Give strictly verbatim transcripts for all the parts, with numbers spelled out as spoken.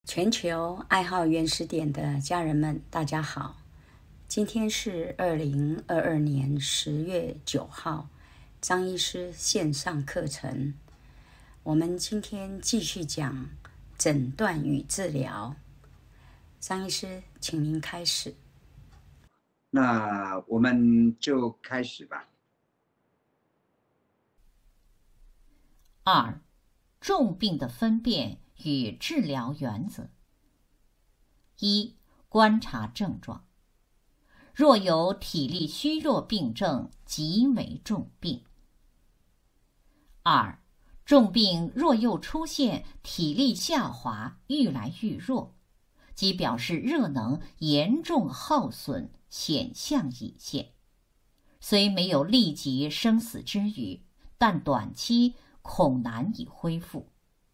全球爱好原始点的家人们，大家好！今天是二零二二年十月九号，张医师线上课程。我们今天继续讲诊断与治疗。张医师，请您开始。 那我们就开始吧。 二、重病的分辨与治疗原则。一、观察症状。若有体力虚弱病症，即为重病。二、重病若又出现体力下滑、愈来愈弱，即表示热能严重耗损，显象已现。虽没有立即生死之虞，但短期恐难以恢复。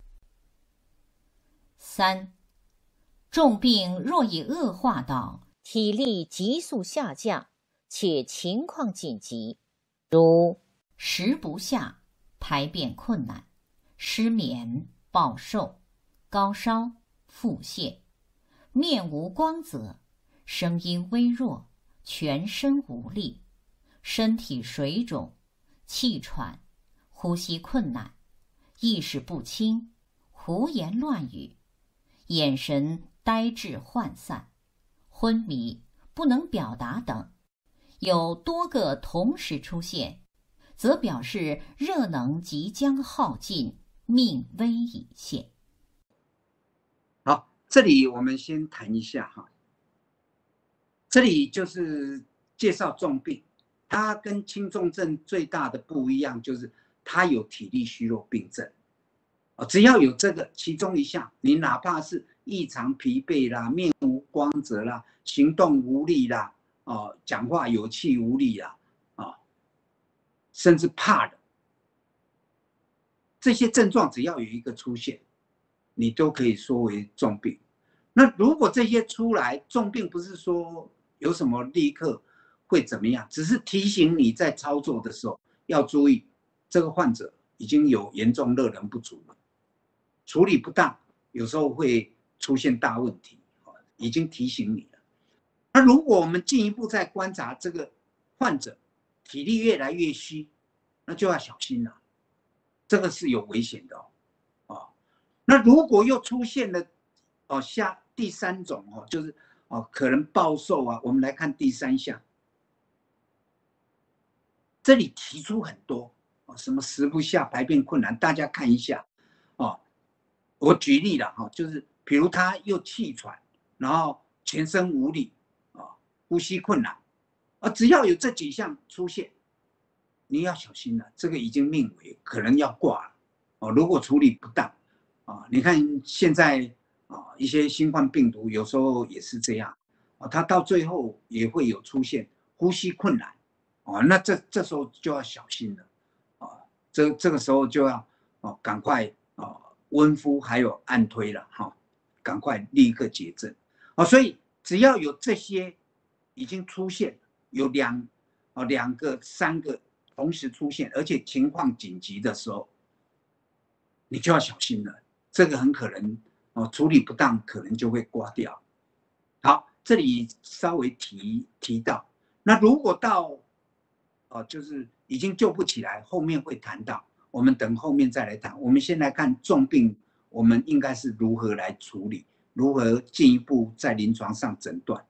三、重病若已恶化到体力急速下降，且情况紧急，如食不下、排便困难、失眠、暴瘦、高烧、腹泻、面无光泽、声音微弱、全身无力、身体水肿、气喘、呼吸困难、意识不清、胡言乱语、眼神呆滞涣散、昏迷、不能表达等，有多个同时出现，则表示热能即将耗尽，命危已现。 好，这里我们先谈一下哈。这里就是介绍重病，它跟轻重症最大的不一样就是它有体力虚弱病症。只要有这个其中一项，你哪怕是异常疲惫啦、面无光泽啦、行动无力啦、哦、讲话有气无力啦、哦、甚至怕的，这些症状只要有一个出现，你都可以说为重病。那如果这些出来，重病不是说有什么立刻会怎么样，只是提醒你在操作的时候要注意，这个患者已经有严重热能不足了。处理不当，有时候会出现大问题，已经提醒你了。那如果我们进一步再观察这个患者体力越来越虚，那就要小心了，这个是有危险的哦。哦那如果又出现了哦下第三种哦，就是哦可能暴瘦啊，我们来看第三项，这里提出很多哦，什么食不下、排便困难，大家看一下哦。我举例了哈，就是比如他又气喘，然后全身无力啊，呼吸困难啊，只要有这几项出现，你要小心了，这个已经命危，可能要挂了哦。如果处理不当啊，你看现在啊一些新冠病毒有时候也是这样啊，它到最后也会有出现呼吸困难啊，那这这时候就要小心了啊，这这个时候就要哦赶快啊。温敷还有按推了哈，赶快立刻解症哦。所以只要有这些已经出现，有两哦两个、三个同时出现，而且情况紧急的时候，你就要小心了。这个很可能哦处理不当，可能就会挂掉。好，这里稍微提提到，那如果到哦就是已经救不起来，后面会谈到。我们等后面再来谈。我们先来看重病，我们应该是如何来处理，如何进一步在临床上诊断。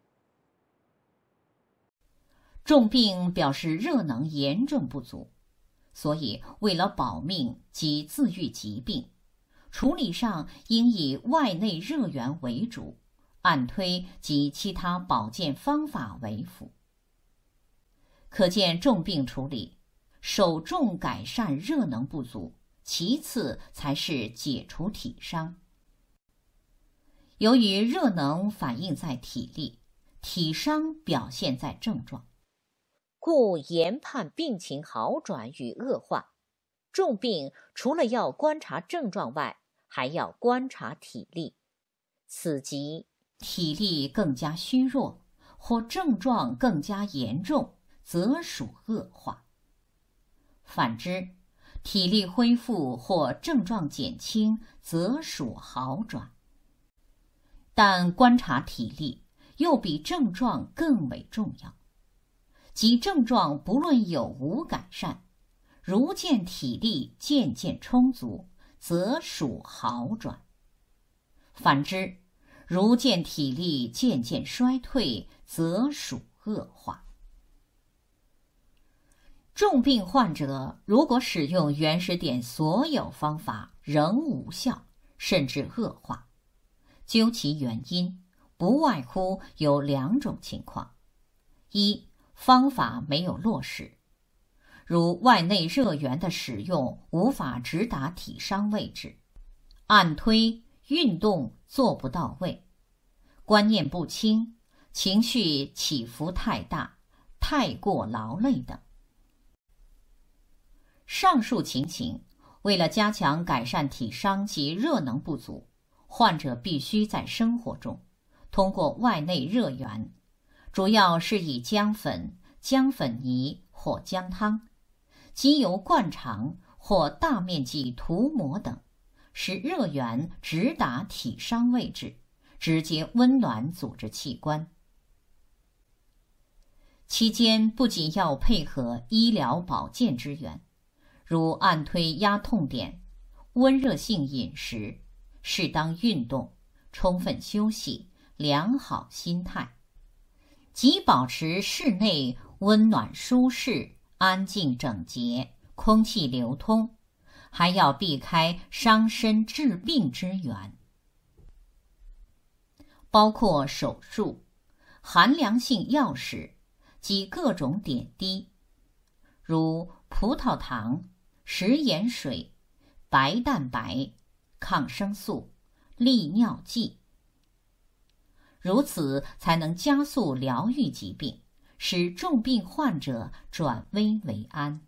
重病表示热能严重不足，所以为了保命及自愈疾病，处理上应以外内热源为主，按推及其他保健方法为辅。可见重病处理首重改善热能不足，其次才是解除体伤。由于热能反映在体力，体伤表现在症状，故研判病情好转与恶化。重病除了要观察症状外，还要观察体力。此即体力更加虚弱，或症状更加严重，则属恶化。反之，体力恢复或症状减轻，则属好转。 但观察体力又比症状更为重要。即症状不论有无改善，如见体力渐渐充足，则属好转。反之，如见体力渐渐衰退，则属恶化。重病患者如果使用原始点所有方法仍无效，甚至恶化，究其原因，不外乎有两种情况：一、方法没有落实，如外内热源的使用无法直达体伤位置，按推、运动做不到位，观念不清，情绪起伏太大，太过劳累等。上述情形，为了加强改善体伤及热能不足，患者必须在生活中通过外内热源，主要是以姜粉、姜粉泥或姜汤、机油灌肠或大面积涂抹等，使热源直达体伤位置，直接温暖组织器官。期间不仅要配合医疗保健支援，如按推压痛点、温热性饮食、适当运动、充分休息、良好心态，即保持室内温暖舒适、安静整洁、空气流通，还要避开伤身致病之源，包括手术、寒凉性药食及各种点滴，如葡萄糖、食盐水、白蛋白、抗生素、利尿剂。如此才能加速疗愈疾病，使重病患者转危为安。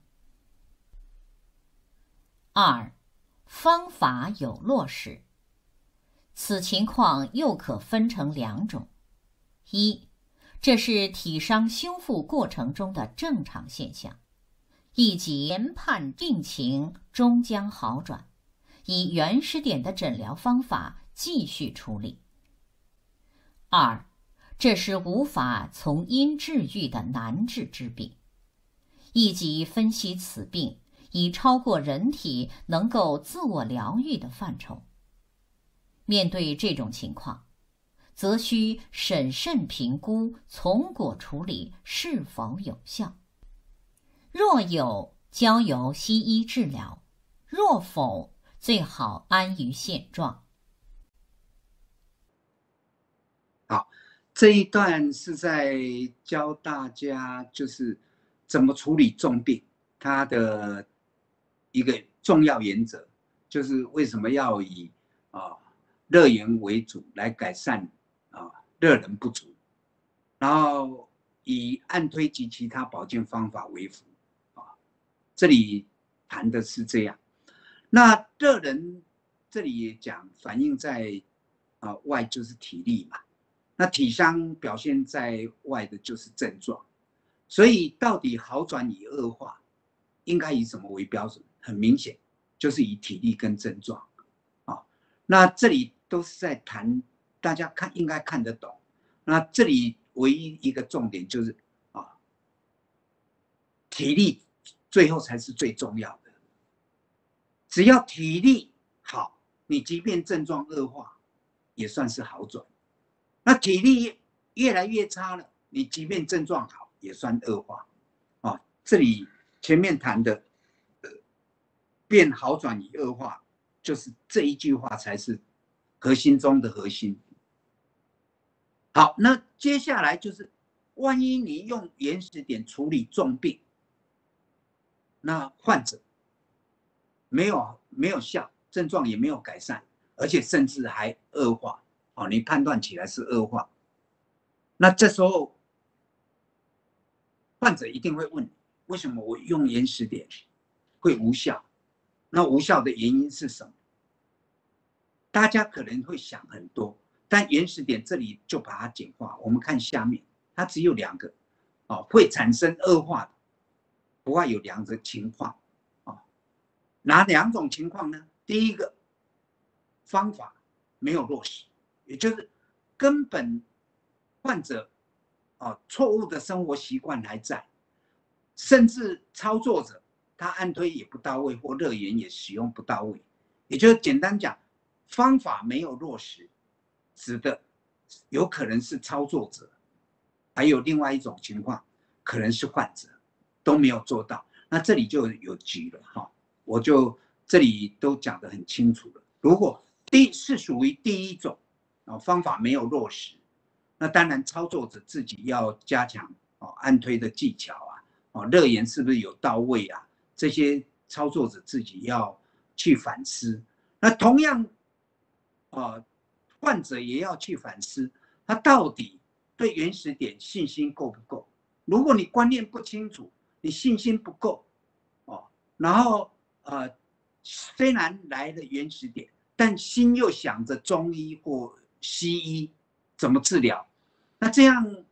二、方法有落实。此情况又可分成两种：一、这是体伤修复过程中的正常现象，亦即研判病情终将好转，以原始点的诊疗方法继续处理。二、这是无法从因治愈的难治之病，亦即分析此病已超过人体能够自我疗愈的范畴。面对这种情况，则需审慎评估从果处理是否有效。若有，交由西医治疗；若否，最好安于现状。 好，这一段是在教大家就是怎么处理重病，它的一个重要原则就是为什么要以啊热源为主来改善啊热能不足，然后以按推及其他保健方法为辅啊。这里谈的是这样。那热能这里也讲反映在啊外就是体力嘛。那体伤表现在外的就是症状，所以到底好转与恶化，应该以什么为标准？很明显，就是以体力跟症状啊。那这里都是在谈，大家看应该看得懂。那这里唯一一个重点就是啊，体力最后才是最重要的。只要体力好，你即便症状恶化，也算是好转。那体力越来越差了，你即便症状好，也算恶化。啊，这里前面谈的、呃、变好转与恶化，就是这一句话才是核心中的核心。好，那接下来就是，万一你用原始点处理重病，那患者没有没有效，症状也没有改善，而且甚至还恶化。哦，你判断起来是恶化，那这时候患者一定会问：为什么我用原始点会无效？那无效的原因是什么？大家可能会想很多，但原始点这里就把它简化。我们看下面，它只有两个，哦，会产生恶化的，不外有两个情况，哦，哪两种情况呢？第一个，方法没有落实。也就是根本患者啊错误的生活习惯还在，甚至操作者他按推也不到位，或热源也使用不到位，也就是简单讲，方法没有落实，指的有可能是操作者，还有另外一种情况，可能是患者都没有做到。那这里就有局了哈，我就这里都讲得很清楚了。如果第是属于第一种啊，方法没有落实，那当然操作者自己要加强哦按推的技巧啊，哦热源是不是有到位啊？这些操作者自己要去反思。那同样，呃，患者也要去反思，他到底对原始点信心够不够？如果你观念不清楚，你信心不够，哦，然后呃，虽然来了原始点，但心又想着中医或西医怎么治疗，那这样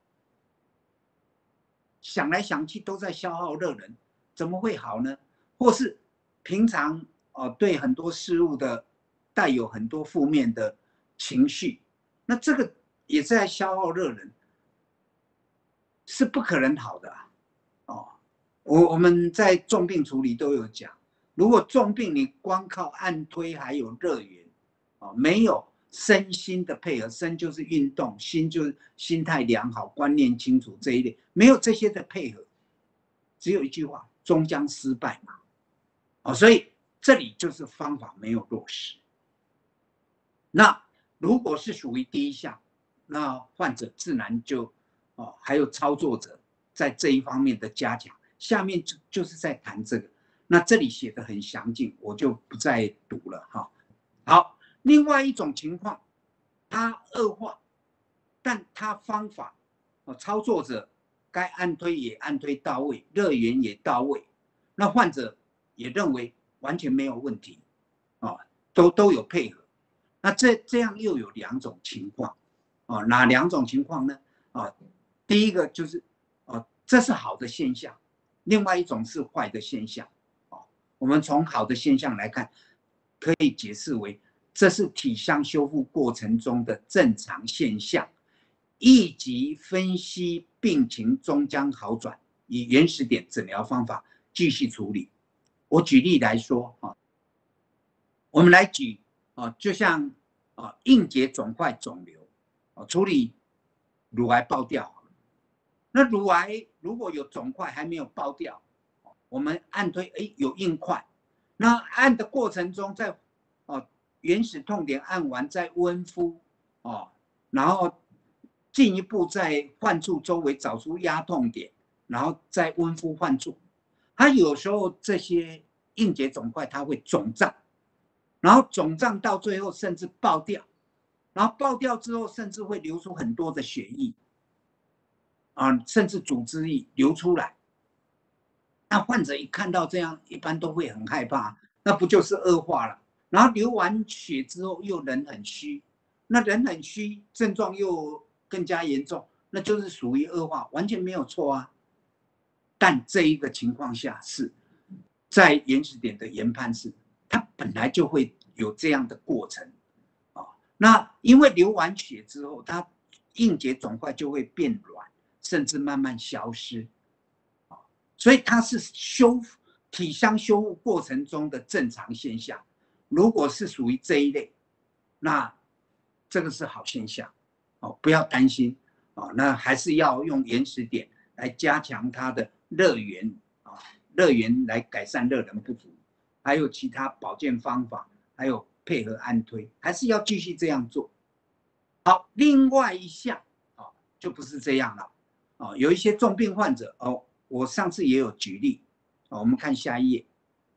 想来想去都在消耗热能，怎么会好呢？或是平常哦、呃、对很多事物的带有很多负面的情绪，那这个也在消耗热能，是不可能好的啊。哦，我我们在重病处理都有讲，如果重病你光靠按推还有热源，哦，没有身心的配合，身就是运动，心就是心态良好、观念清楚这一类，没有这些的配合，只有一句话，终将失败嘛。哦，所以这里就是方法没有落实。那如果是属于第一项，那患者自然就哦，还有操作者在这一方面的加强。下面就就是在谈这个，那这里写的很详尽，我就不再读了哈。好，另外一种情况，它恶化，但它方法哦，操作者该按推也按推到位，热源也到位，那患者也认为完全没有问题，哦，都都有配合。那这这样又有两种情况，哦，哪两种情况呢？啊，第一个就是哦，这是好的现象，另外一种是坏的现象。哦，我们从好的现象来看，可以解释为这是体相修复过程中的正常现象，以及分析病情终将好转，以原始点诊疗方法继续处理。我举例来说啊，我们来举啊，就像啊硬结肿块肿瘤，啊处理乳癌爆掉。那乳癌如果有肿块还没有爆掉，我们按推，哎，有硬块，那按的过程中，在哦原始痛点按完再温敷哦，然后进一步在患处周围找出压痛点，然后再温敷患处。它有时候这些硬结肿块它会肿胀，然后肿胀到最后甚至爆掉，然后爆掉之后甚至会流出很多的血液。啊，甚至组织液流出来，那患者一看到这样，一般都会很害怕，那不就是恶化了？然后流完血之后又人很虚，那人很虚，症状又更加严重，那就是属于恶化，完全没有错啊。但这一个情况下是在原始点的研判是，它本来就会有这样的过程啊。那因为流完血之后，它硬结肿块就会变软。甚至慢慢消失，所以它是修复体相修复过程中的正常现象。如果是属于这一类，那这个是好现象，哦，不要担心，哦，那还是要用原始点来加强它的热源啊，热源来改善热能不足，还有其他保健方法，还有配合按推，还是要继续这样做。好，另外一项啊，就不是这样了。哦，有一些重病患者哦，我上次也有举例，哦，我们看下一页，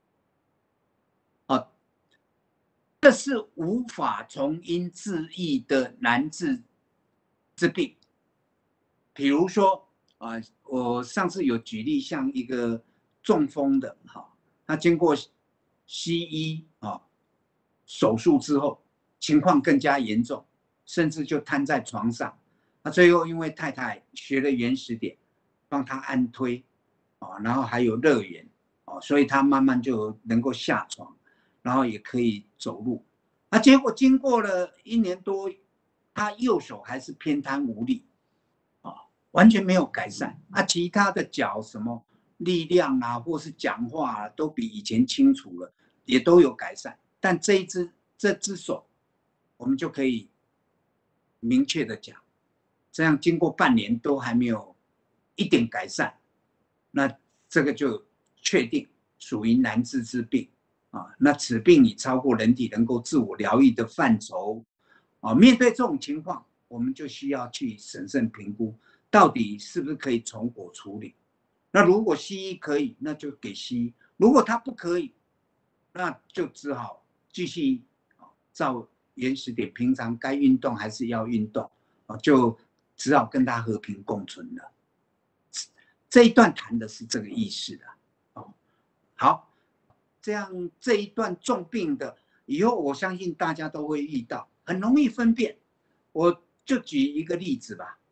哦，这是无法从因治愈的难治之病，比如说啊，我上次有举例，像一个中风的哈，他经过西医啊手术之后，情况更加严重，甚至就瘫在床上。那最后因为太太学了原始点，帮他按推，啊，然后还有热源，哦，所以他慢慢就能够下床，然后也可以走路。那结果经过了一年多， 他右手还是偏瘫无力啊，完全没有改善啊。其他的脚什么力量啊，或是讲话啊，都比以前清楚了，也都有改善。但这一只这只手，我们就可以明确的讲，这样经过半年都还没有一点改善，那这个就确定属于难治之病啊。那此病已超过人体能够自我疗愈的范畴啊。面对这种情况，我们就需要去审慎评估，到底是不是可以从果处理。那如果西医可以，那就给西医；如果他不可以，那就只好继续照原始点，平常该运动还是要运动，就只好跟他和平共存了。这一段谈的是这个意思的。好，这样这一段重病的，以后我相信大家都会遇到，很容易分辨。我就举一个例子吧。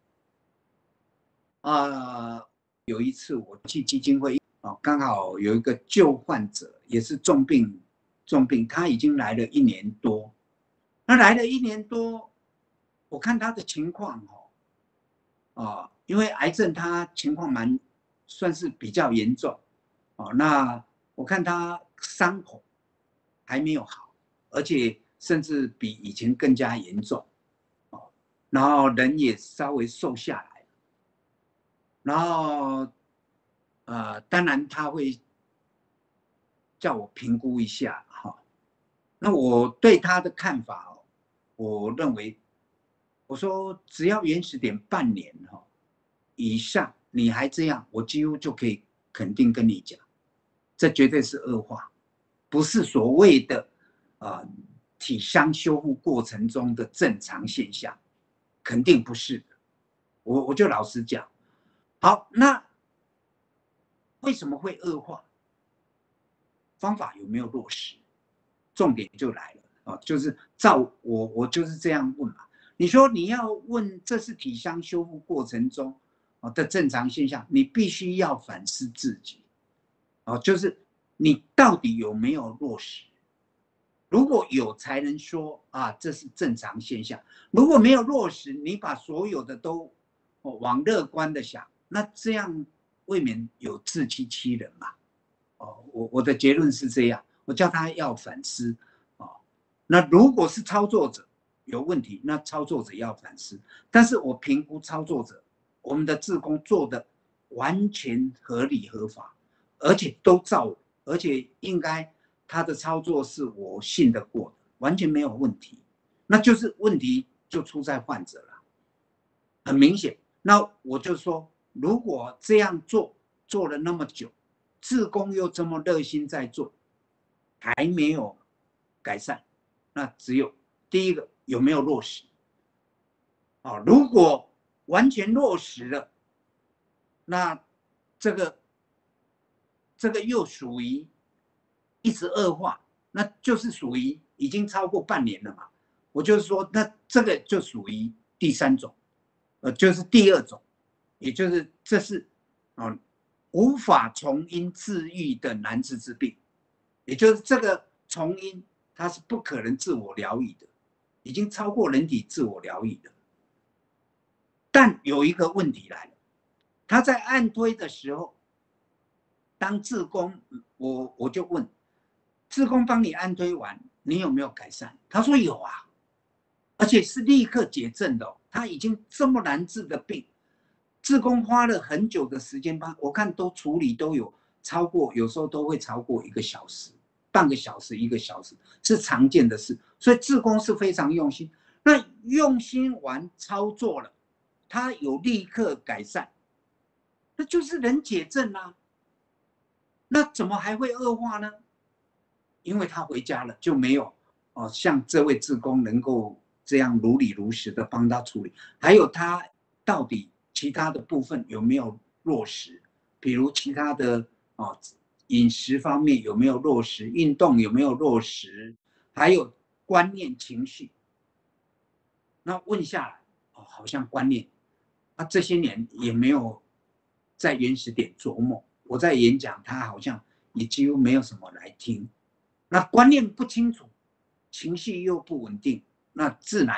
呃，有一次我去基金会，刚好有一个旧患者，也是重病，重病，他已经来了一年多。那来了一年多，我看他的情况哦，啊，因为癌症他情况蛮算是比较严重哦。那我看他伤口还没有好，而且甚至比以前更加严重哦。然后人也稍微瘦下来。然后，呃，当然他会叫我评估一下哈。那我对他的看法哦，我认为，我说只要原始点半年哈以上，你还这样，我几乎就可以肯定跟你讲，这绝对是恶化，不是所谓的啊、呃、体伤修复过程中的正常现象，肯定不是的。我我就老实讲。好，那为什么会恶化？方法有没有落实？重点就来了啊，就是照我我就是这样问嘛。你说你要问这是体伤修复过程中的正常现象，你必须要反思自己啊，就是你到底有没有落实？如果有，才能说啊这是正常现象；如果没有落实，你把所有的都往乐观的想。那这样未免有自欺欺人嘛？哦，我我的结论是这样，我叫他要反思哦。那如果是操作者有问题，那操作者要反思。但是我评估操作者，我们的志工做的完全合理合法，而且都照，而且应该他的操作是我信得过的，完全没有问题。那就是问题就出在患者了，很明显。那我就说。如果这样做做了那么久，志工又这么热心在做，还没有改善，那只有第一个有没有落实？哦，如果完全落实了，那这个这个又属于一直恶化，那就是属于已经超过半年了嘛。我就是说，那这个就属于第三种，呃，就是第二种。也就是这是啊无法从因治愈的难治之病，也就是这个从因它是不可能自我疗愈的，已经超过人体自我疗愈的。但有一个问题来了，他在按推的时候，当志工，我我就问志工帮你按推完，你有没有改善？他说有啊，而且是立刻解症的、哦。他已经这么难治的病。志工花了很久的时间帮，我看都处理都有超过，有时候都会超过一个小时、半个小时、一个小时，是常见的事。所以志工是非常用心。那用心完操作了，他有立刻改善，那就是能解症啊。那怎么还会恶化呢？因为他回家了，就没有哦，像这位志工能够这样如理如实的帮他处理，还有他到底。其他的部分有没有落实？比如其他的哦，饮食方面有没有落实？运动有没有落实？还有观念、情绪。那问下来，哦，好像观念，他这些年也没有在原始点琢磨。我在演讲，他好像也几乎没有什么来听。那观念不清楚，情绪又不稳定，那自然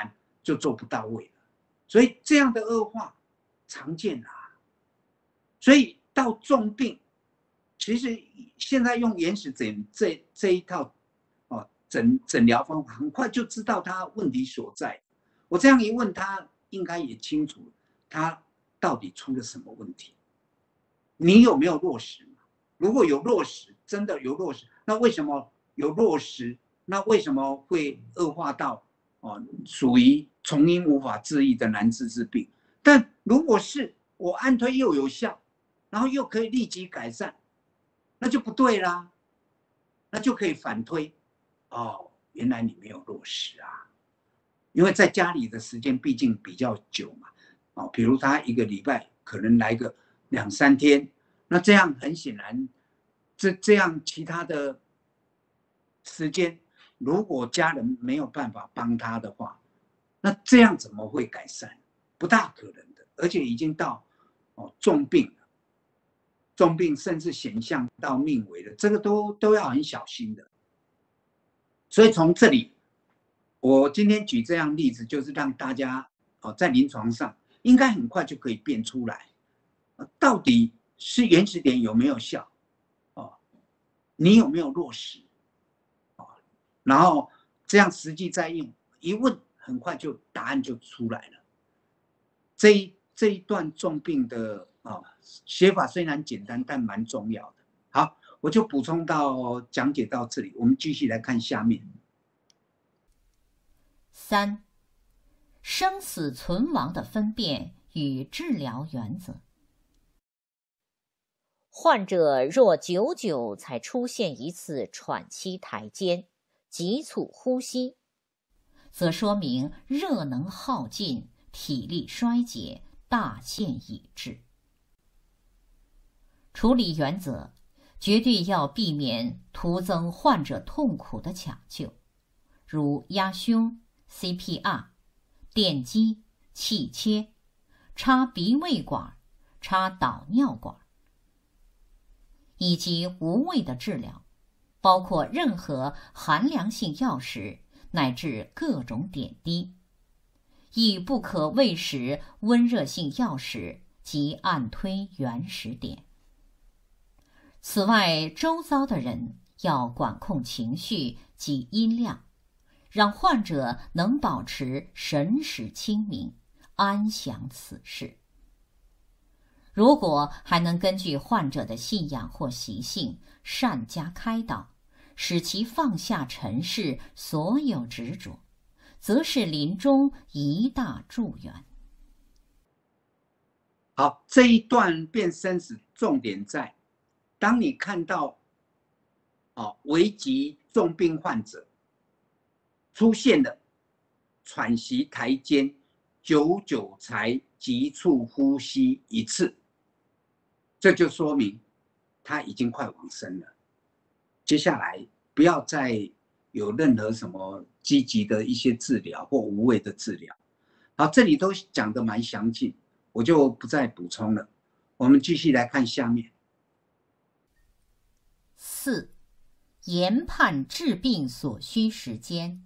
就做不到位了。所以这样的恶化常见啊。所以到重病，其实现在用原始诊这这一套哦诊诊疗方法，很快就知道他问题所在。我这样一问他，应该也清楚他到底出了什么问题。你有没有落实？如果有落实，真的有落实，那为什么有落实？那为什么会恶化到哦属于从因无法治愈的难治之病？但如果是我按推又有效，然后又可以立即改善，那就不对啦，那就可以反推，哦，原来你没有落实啊，因为在家里的时间毕竟比较久嘛，哦，比如他一个礼拜可能来个两三天，那这样很显然，这这样其他的时间，如果家人没有办法帮他的话，那这样怎么会改善？不大可能的，而且已经到哦重病了，重病甚至显象到命危了，这个都都要很小心的。所以从这里，我今天举这样例子，就是让大家哦在临床上应该很快就可以辨出来，到底是原始点有没有效，哦，你有没有落实，哦，然后这样实际再用，一问很快就答案就出来了。这一这一段重病的啊写法虽然简单，但蛮重要的。好，我就补充到讲解到这里，我们继续来看下面。 三、生死存亡的分辨与治疗原则。患者若久久才出现一次喘息抬肩、急促呼吸，则说明热能耗尽，体力衰竭，大限已至。处理原则绝对要避免徒增患者痛苦的抢救，如压胸、C P R、电击、气切、插鼻胃管、插导尿管，以及无谓的治疗，包括任何寒凉性药食乃至各种点滴，亦不可喂食温热性药食及按推原始点。此外，周遭的人要管控情绪及音量，让患者能保持神识清明，安享此事。如果还能根据患者的信仰或习性善加开导，使其放下尘世所有执着，则是临终一大助缘。 好，这一段辨生死重点在，当你看到哦危急重病患者出现了喘息抬肩，久久才急促呼吸一次，这就说明他已经快往生了。接下来不要再有任何什么积极的一些治疗或无谓的治疗。好，这里都讲得蛮详尽，我就不再补充了。我们继续来看下面。 四、研判治病所需时间。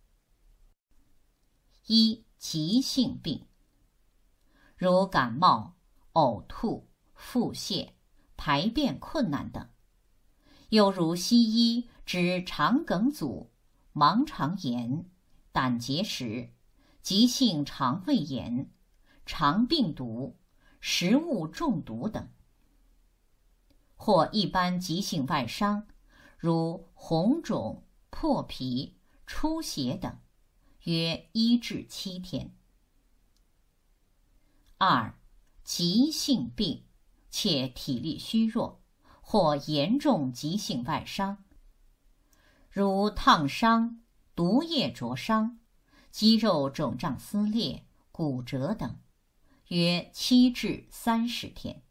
一、急性病，如感冒、呕吐、腹泻、排便困难等，又如西医指肠梗阻、盲肠炎、胆结石、急性肠胃炎、肠病毒、食物中毒等，或一般急性外伤，如红肿、破皮、出血等，约一至七天。二、急性病，且体力虚弱，或严重急性外伤，如烫伤、毒液灼伤、肌肉肿胀撕裂、骨折等，约七至三十天。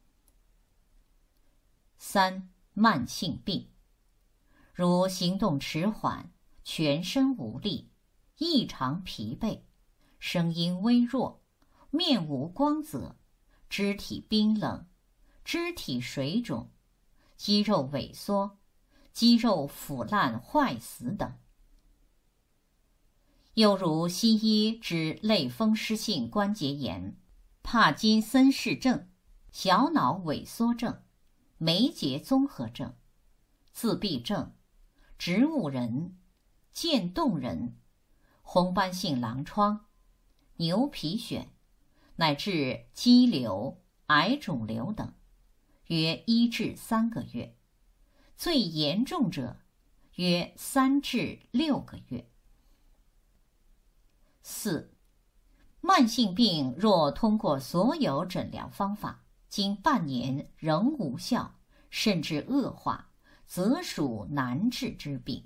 三、慢性病，如行动迟缓、全身无力、异常疲惫、声音微弱、面无光泽、肢体冰冷、肢体水肿、肌肉萎缩、肌肉腐烂坏死等。 又如西医之类风湿性关节炎、帕金森氏症、小脑萎缩症、梅结综合症、自闭症、植物人、渐冻人、红斑性狼疮、牛皮癣，乃至肌瘤、癌肿瘤等，约一至三个月，最严重者约三至六个月。四、慢性病若通过所有诊疗方法，经半年仍无效，甚至恶化，则属难治之病。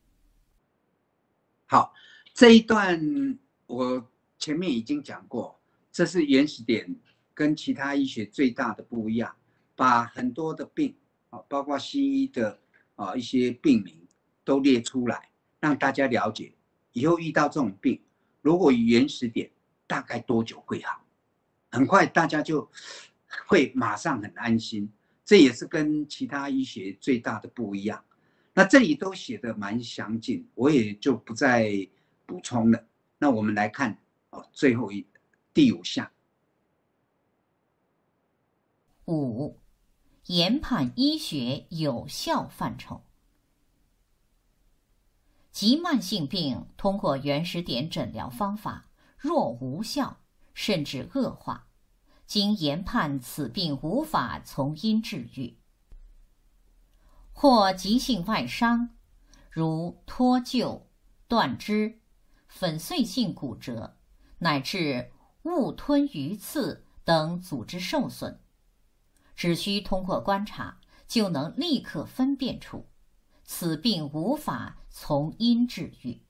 好，这一段我前面已经讲过，这是原始点跟其他医学最大的不一样，把很多的病啊，包括西医的啊一些病名都列出来，让大家了解，以后遇到这种病，如果原始点大概多久会好？很快大家就会马上很安心，这也是跟其他医学最大的不一样。那这里都写得蛮详尽，我也就不再补充了。那我们来看哦，最后一第五项。 五、研判医学有效范畴。急慢性病通过原始点诊疗方法，若无效，甚至恶化，经研判此病无法从因治愈，或急性外伤，如脱臼、断肢、粉碎性骨折，乃至误吞鱼刺等组织受损，只需通过观察，就能立刻分辨出此病无法从因治愈。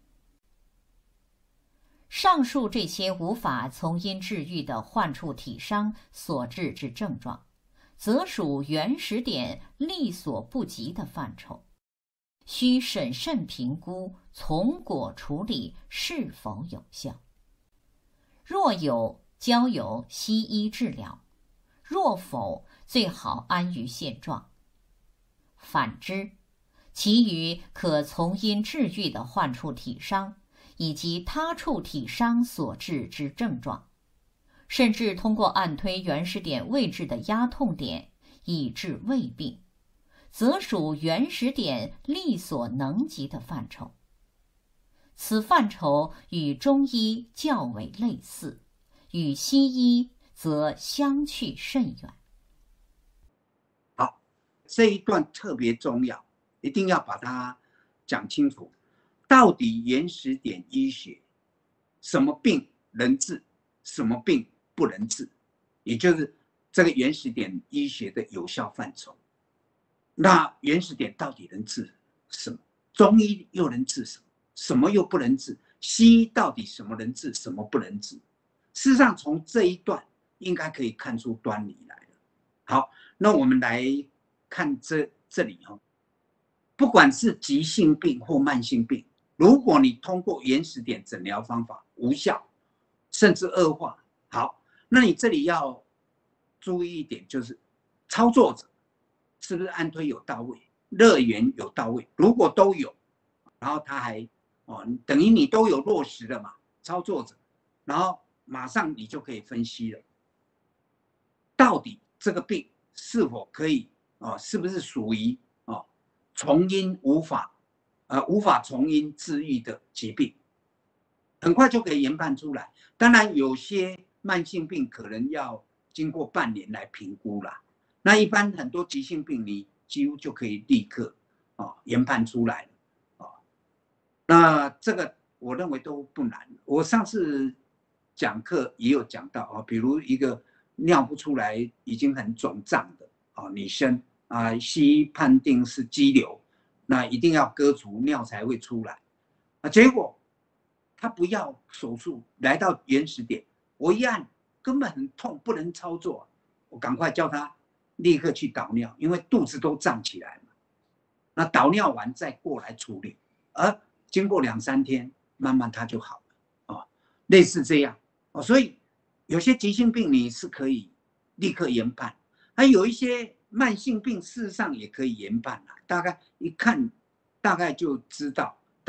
上述这些无法从因治愈的患处体伤所致之症状，则属原始点力所不及的范畴，需审慎评估，从果处理是否有效。若有，交由西医治疗；若否，最好安于现状。反之，其余可从因治愈的患处体伤，以及他处体伤所致之症状，甚至通过按推原始点位置的压痛点以治胃病，则属原始点力所能及的范畴。此范畴与中医较为类似，与西医则相去甚远。 好，这一段特别重要，一定要把它讲清楚。到底原始点医学什么病能治，什么病不能治，也就是这个原始点医学的有效范畴。那原始点到底能治什么？中医又能治什么？什么又不能治？西医到底什么能治，什么不能治？事实上，从这一段应该可以看出端倪来了。好，那我们来看这这里哈，不管是急性病或慢性病，如果你通过原始点诊疗方法无效，甚至恶化，好，那你这里要注意一点，就是操作者是不是按推有到位，热源有到位？如果都有，然后他还哦，等于你都有落实了嘛，操作者，然后马上你就可以分析了，到底这个病是否可以哦，是不是属于哦从因无法呃无法从因治愈的疾病，很快就可以研判出来。当然，有些慢性病可能要经过半年来评估啦。那一般很多急性病，你几乎就可以立刻啊研判出来了啊。那这个我认为都不难。我上次讲课也有讲到啊，比如一个尿不出来已经很肿胀的啊女生啊，西医判定是肌瘤，那一定要割除尿才会出来啊。结果他不要手术，来到原始点，我一按根本很痛，不能操作，我赶快叫他立刻去导尿，因为肚子都胀起来嘛。那导尿完再过来处理，而经过两三天，慢慢他就好了啊，类似这样哦。所以有些急性病你是可以立刻研判，还有一些慢性病事实上也可以研判啦，大概一看大概就知道，但是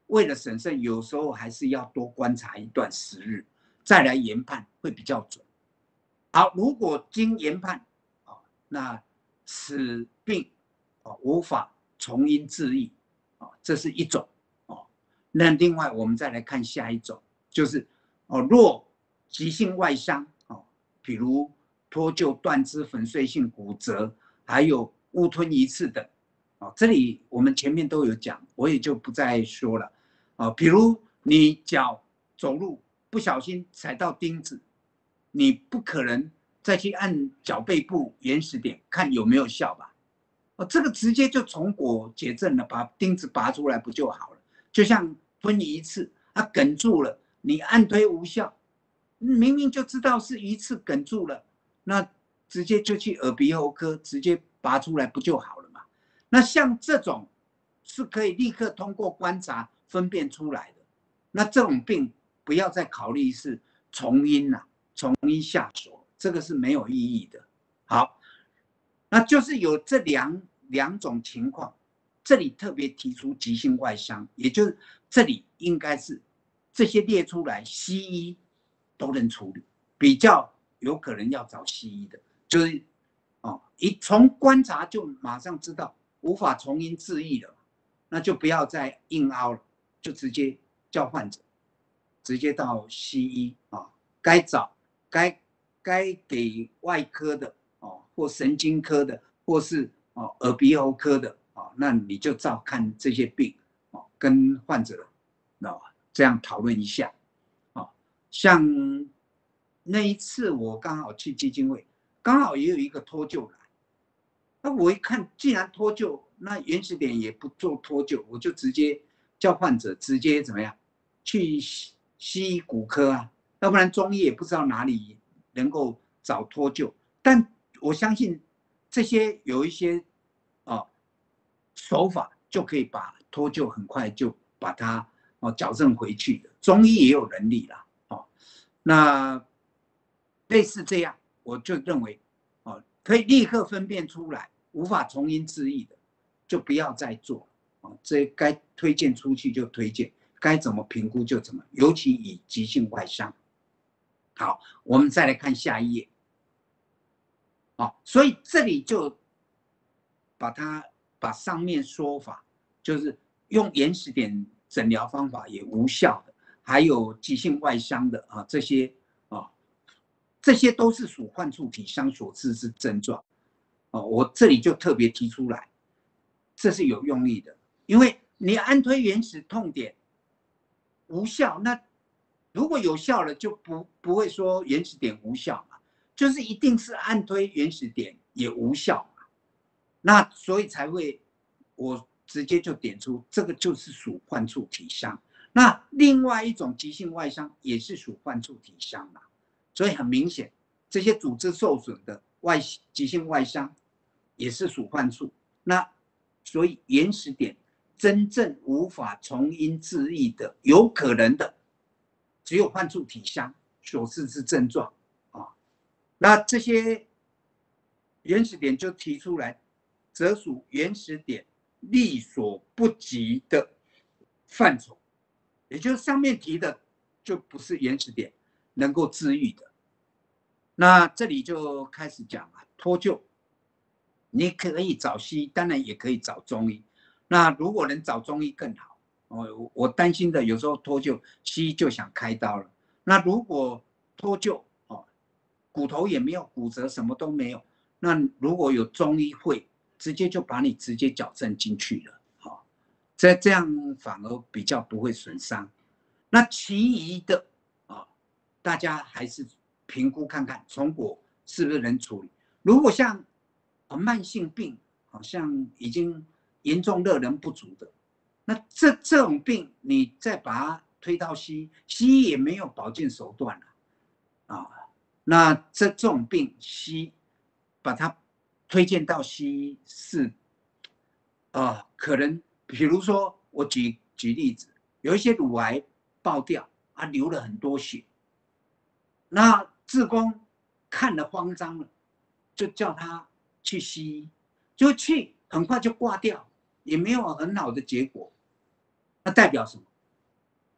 为了审慎，有时候还是要多观察一段时日，再来研判会比较准。好，如果经研判，啊，那此病啊无法从因治愈，啊，这是一种。哦，那另外我们再来看下一种，就是哦，若急性外伤，哦，比如脱臼、断肢、粉碎性骨折，还有误吞一次等，哦，这里我们前面都有讲，我也就不再说了。哦，比如你脚走路不小心踩到钉子，你不可能再去按脚背部原始点看有没有效吧？哦，这个直接就从果解症了，把钉子拔出来不就好了？就像吞一次，它哽住了，你按推无效，明明就知道是一次哽住了，那直接就去耳鼻喉科直接拔出来不就好了嘛？那像这种是可以立刻通过观察分辨出来的，那这种病不要再考虑是从因啦、啊，从因下手，这个是没有意义的。好，那就是有这两两种情况，这里特别提出急性外伤，也就是这里应该是这些列出来，西医都能处理，比较有可能要找西医的，就是哦，一从观察就马上知道无法从因治愈了，那就不要再硬凹了，就直接叫患者直接到西医啊，该找该该给外科的哦，或神经科的，或是哦耳鼻喉科的哦，那你就照看这些病哦，跟患者哦这样讨论一下哦。像那一次我刚好去基金会，刚好也有一个脱臼来，那我一看，既然脱臼，那原始点也不做脱臼，我就直接叫患者直接怎么样去西医骨科啊，要不然中医也不知道哪里能够找脱臼。但我相信这些有一些哦手法就可以把脱臼很快就把它哦矫正回去的，中医也有能力啦。哦，那类似这样，我就认为哦可以立刻分辨出来无法从因治愈的，就不要再做哦。这该推荐出去就推荐，该怎么评估就怎么，尤其以急性外伤。好，我们再来看下一页。哦，所以这里就把它把上面说法，就是用原始点诊疗方法也无效的，还有急性外伤的啊，这些啊，这些都是属患处体伤所致之症状。哦，我这里就特别提出来，这是有用意的，因为你按推原始痛点无效，那如果有效了，就不不会说原始点无效嘛，就是一定是按推原始点也无效嘛，那所以才会我直接就点出这个就是属患处体伤。那另外一种急性外伤也是属患处体伤嘛，所以很明显，这些组织受损的外急性外伤也是属患处。那所以原始点真正无法从因治愈的，有可能的，只有患处体伤所致之症状啊。那这些原始点就提出来，则属原始点力所不及的范畴，也就是上面提的就不是原始点能够治愈的。那这里就开始讲了脱臼，你可以找西医，当然也可以找中医。那如果能找中医更好。哦，我担心的有时候脱臼，西医就想开刀了。那如果脱臼哦，骨头也没有骨折，什么都没有，那如果有中医会直接就把你直接矫正进去了。哦，这这样反而比较不会损伤。那其余的啊、哦，大家还是评估看看从果是不是能处理。如果像慢性病，好像已经严重热能不足的，那这这种病你再把它推到西医，西医也没有保健手段了啊。那这这种病西把它推荐到西医是啊，可能比如说我举举例子，有一些乳癌爆掉啊，流了很多血，那志工看了慌张了，就叫他去西医，就去很快就挂掉，也没有很好的结果。那代表什么？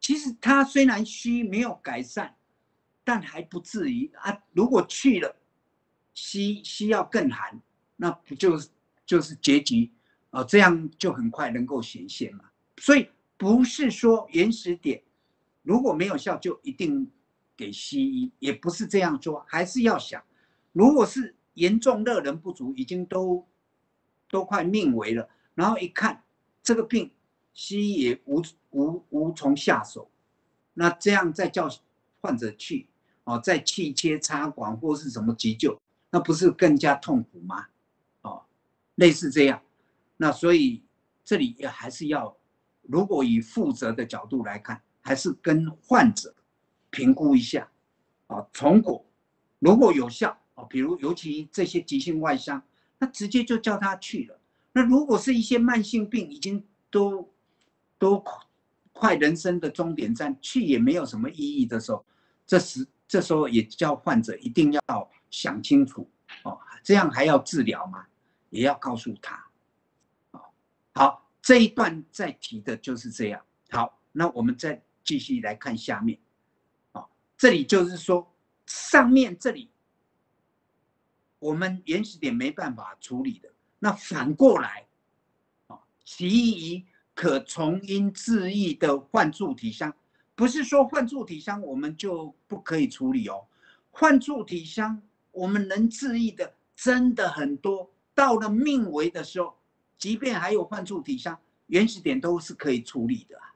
其实它虽然硒没有改善，但还不至于啊。如果去了，硒硒要更寒，那不就是就是结局啊、呃？这样就很快能够显现嘛。所以不是说原始点如果没有效就一定给西医，也不是这样说，还是要想，如果是严重热能不足，已经都都快命危了，然后一看这个病，西医也无无无从下手，那这样再叫患者去哦，再气切插管或是什么急救，那不是更加痛苦吗？哦，类似这样，那所以这里也还是要，如果以负责的角度来看，还是跟患者评估一下，啊，从果如果有效啊，比如尤其这些急性外伤，那直接就叫他去了。那如果是一些慢性病，已经都都快人生的终点站，去也没有什么意义的时候，这时这时候也叫患者一定要想清楚哦，这样还要治疗吗？也要告诉他。好，这一段在提的就是这样。好，那我们再继续来看下面。哦，这里就是说，上面这里我们原始点没办法处理的，那反过来，哦，其余可从因治愈的患处体伤，不是说患处体伤我们就不可以处理哦。患处体伤我们能治愈的真的很多，到了命危的时候，即便还有患处体伤，原始点都是可以处理的啊。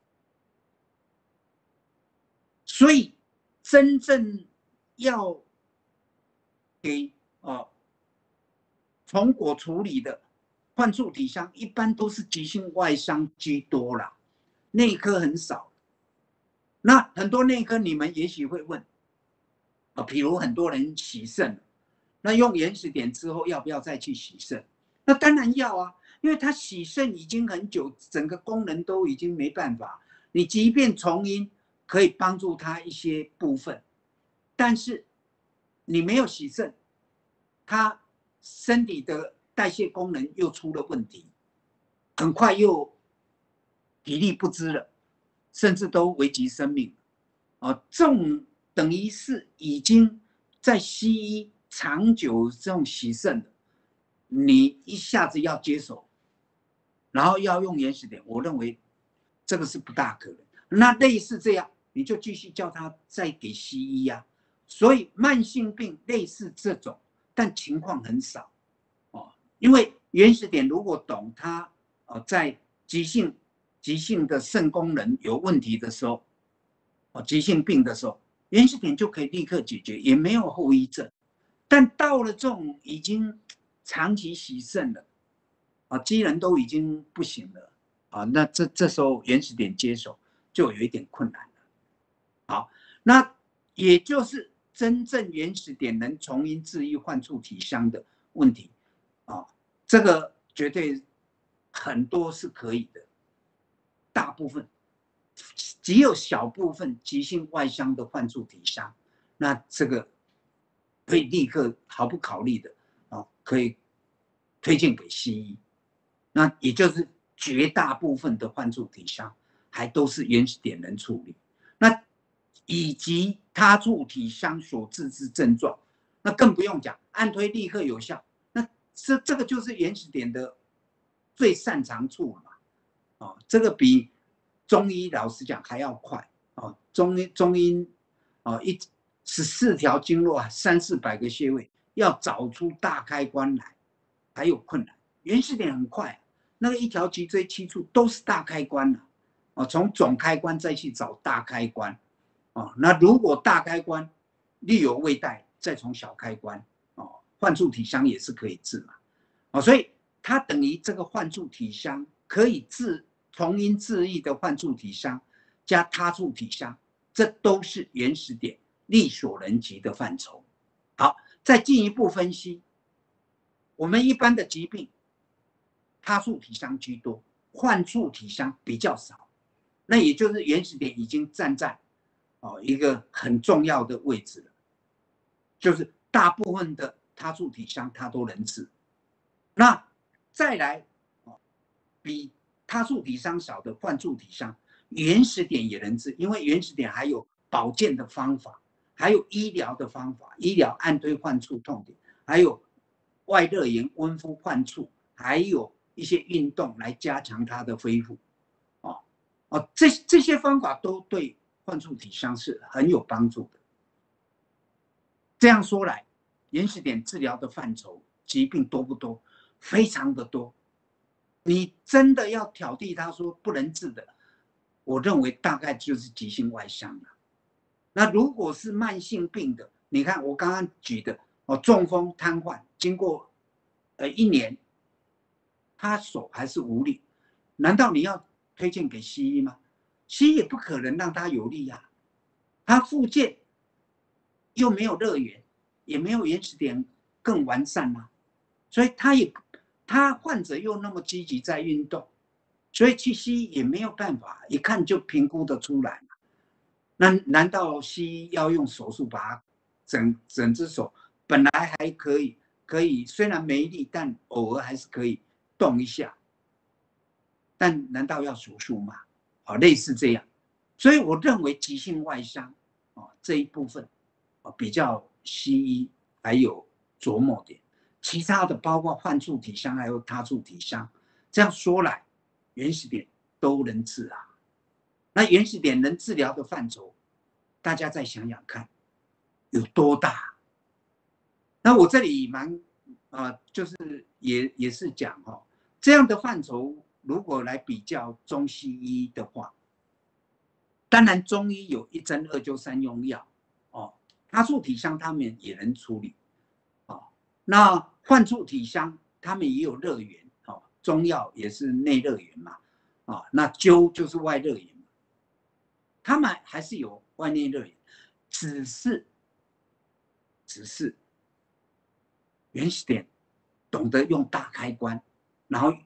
所以真正要给哦从果处理的患处体伤，一般都是急性外伤居多啦，内科很少。那很多内科你们也许会问啊，比如很多人洗肾，那用原始点之后要不要再去洗肾？那当然要啊，因为他洗肾已经很久，整个功能都已经没办法。你即便重阴可以帮助他一些部分，但是你没有洗肾，他身体的代谢功能又出了问题，很快又体力不支了，甚至都危及生命。哦，这种等于是已经在西医长久这种洗肾的，你一下子要接手，然后要用原始点，我认为这个是不大可能。那类似这样，你就继续叫他再给西医啊。所以慢性病类似这种，但情况很少哦。因为原始点如果懂它，呃，在急性急性的肾功能有问题的时候，哦，急性病的时候，原始点就可以立刻解决，也没有后遗症。但到了这种已经长期洗肾了，啊，机能都已经不行了，啊，那这这时候原始点接手就有一点困难了。好，那也就是真正原始点能从因治愈患处体伤的问题，啊，这个绝对很多是可以的，大部分只有小部分急性外伤的患处体伤，那这个可以立刻毫不考虑的啊，可以推荐给西医。那也就是绝大部分的患处体伤还都是原始点能处理。那以及他处体伤所致之症状，那更不用讲，按推立刻有效。那这这个就是原始点的最擅长处了嘛。哦，这个比中医老实讲还要快哦。中医中医哦，一十四条经络啊，三四百个穴位，要找出大开关来还有困难。原始点很快，那个一条脊椎七处都是大开关了、啊、哦，从总开关再去找大开关。哦，那如果大开关力有未逮，再从小开关，哦，患处体伤也是可以治嘛。哦，所以它等于这个患处体伤可以治从因治愈的患处体伤加他处体伤，这都是原始点力所能及的范畴。好，再进一步分析，我们一般的疾病，他处体伤居多，患处体伤比较少，那也就是原始点已经站在哦，一个很重要的位置了，就是大部分的他处体伤它都能治。那再来，比他处体伤少的患处体伤， 原始点也能治，因为原始点还有保健的方法，还有医疗的方法，医疗按推患处痛点，还有外热炎温敷患处，还有一些运动来加强它的恢复。哦哦，这这些方法都对患处体伤是很有帮助的。这样说来，原始点治疗的范畴疾病多不多？非常的多。你真的要挑剔他说不能治的，我认为大概就是急性外伤了。那如果是慢性病的，你看我刚刚举的哦，中风瘫痪，经过呃一年，他手还是无力，难道你要推荐给西医吗？西医也不可能让他有力啊，他复健又没有热源，也没有原始点更完善啊，所以他也他患者又那么积极在运动，所以去西医也没有办法，一看就评估得出来嘛。那难道西医要用手术把它整整只手本来还可以，可以虽然没力，但偶尔还是可以动一下，但难道要手术吗？哦，类似这样，所以我认为急性外伤哦这一部分哦比较西医还有琢磨点，其他的包括患处体伤还有他处体伤，这样说来，原始点都能治啊。那原始点能治疗的范畴，大家再想想看，有多大？那我这里蛮啊、呃，就是也也是讲哦，这样的范畴，如果来比较中西医的话，当然中医有一针二灸三用药哦，他处体伤他们也能处理哦。那患处体伤他们也有热源哦，中药也是内热源嘛啊、哦，那灸就是外热源。他们还是有外内热源，只是只是原始点懂得用大开关，然后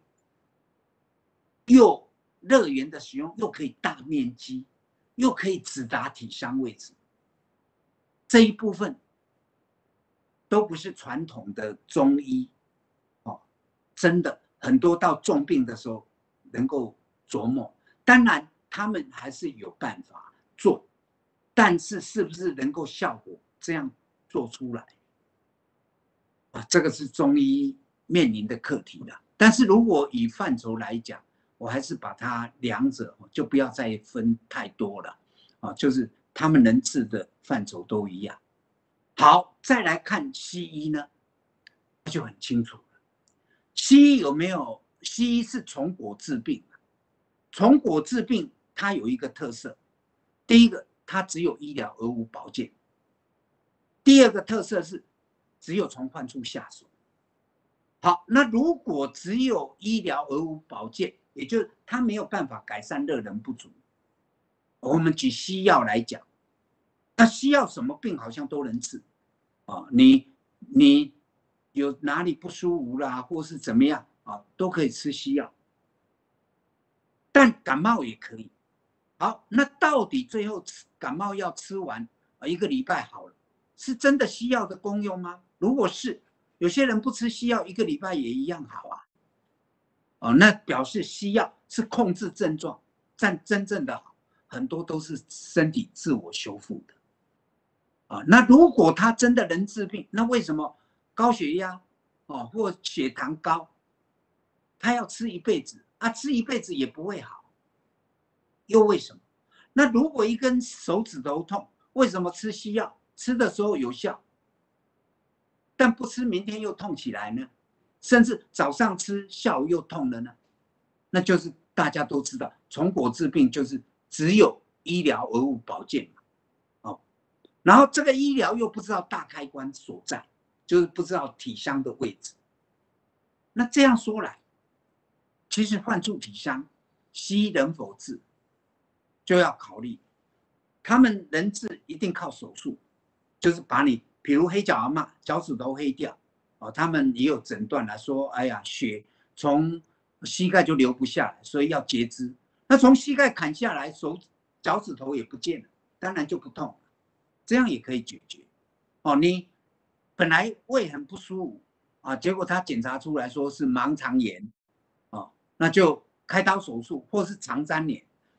又热源的使用又可以大面积，又可以直达体伤位置，这一部分都不是传统的中医哦，真的很多到重病的时候能够琢磨，当然他们还是有办法做。但是是不是能够效果这样做出来啊？这个是中医面临的课题了。但是如果以范畴来讲，我还是把它两者就不要再分太多了啊，就是他们能治的范畴都一样。好，再来看西医呢，就很清楚了。西医有没有？西医是从果治病，从果治病它有一个特色，第一个。它只有医疗而无保健。第二个特色是，只有从患处下手。好，那如果只有医疗而无保健，也就是它没有办法改善热能不足。我们举西药来讲，那西药什么病好像都能治啊，你你有哪里不舒服啦，或是怎么样啊，都可以吃西药。但感冒也可以。好，那到底最后感冒药吃完一个礼拜好了，是真的西药的功用吗？如果是，有些人不吃西药一个礼拜也一样好啊。哦，那表示西药是控制症状，但真正的好，很多都是身体自我修复的。啊，那如果他真的能治病，那为什么高血压哦或血糖高，他要吃一辈子啊？吃一辈子也不会好。又为什么？那如果一根手指头痛，为什么吃西药吃的时候有效，但不吃明天又痛起来呢？甚至早上吃下午又痛了呢？那就是大家都知道，从果治病就是只有医疗而无保健嘛。哦，然后这个医疗又不知道大开关所在，就是不知道体伤的位置。那这样说来，其实患处体伤，西医能否治？就要考虑，他们能治一定靠手术，就是把你，比如黑脚阿嬷脚趾头黑掉，哦，他们也有诊断来说，哎呀，血从膝盖就流不下来，所以要截肢。那从膝盖砍下来，手脚趾头也不见了，当然就不痛了，这样也可以解决。哦，你本来胃很不舒服啊，结果他检查出来说是盲肠炎，哦，那就开刀手术或是肠粘连。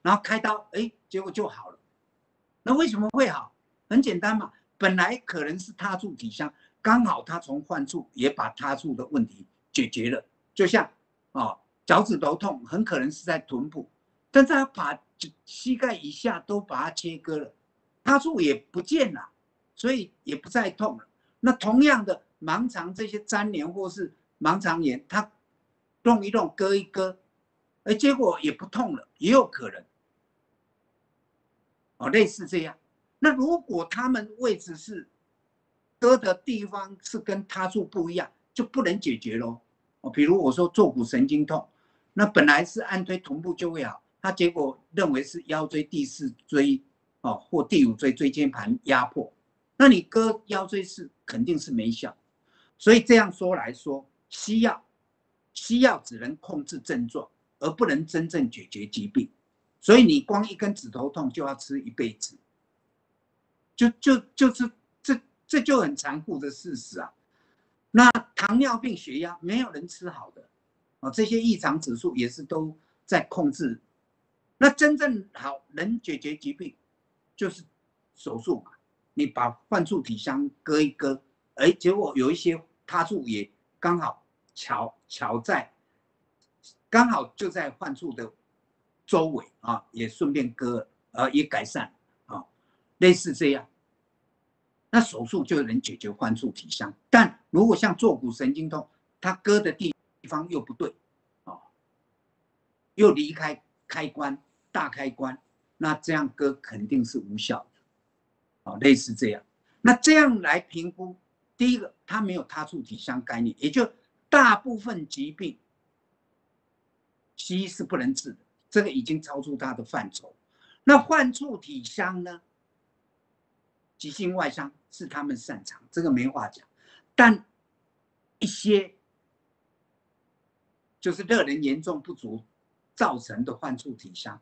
然后开刀，哎，结果就好了。那为什么会好？很简单嘛，本来可能是他处体香，刚好他从患处也把他处的问题解决了。就像哦，脚趾头痛，很可能是在臀部，但是他把膝盖以下都把它切割了，他处也不见了，所以也不再痛了。那同样的盲肠这些粘连或是盲肠炎，他弄一弄割一割，哎，结果也不痛了，也有可能。哦，类似这样。那如果他们位置是割的地方是跟他处不一样，就不能解决咯。哦，比如我说坐骨神经痛，那本来是按推臀部就会好，他结果认为是腰椎第四椎哦或第五椎椎间盘压迫，那你割腰椎是肯定是没效。所以这样说来说，西药西药只能控制症状，而不能真正解决疾病。所以你光一根指头痛就要吃一辈子，就就就是这这就很残酷的事实啊。那糖尿病、血压没有人吃好的，哦，这些异常指数也是都在控制。那真正好能解决疾病，就是手术嘛。你把患处体香割一割，哎，结果有一些他处也刚好巧巧在，刚好就在患处的周围啊，也顺便割，呃，也改善啊，类似这样。那手术就能解决患处体香，但如果像坐骨神经痛，它割的地方又不对，啊，又离开开关大开关，那这样割肯定是无效的，啊，类似这样。那这样来评估，第一个，它没有他处体香概念，也就大部分疾病，西医是不能治的。这个已经超出它的范畴。那患处体香呢？急性外伤是他们擅长，这个没话讲。但一些就是热能严重不足造成的患处体香，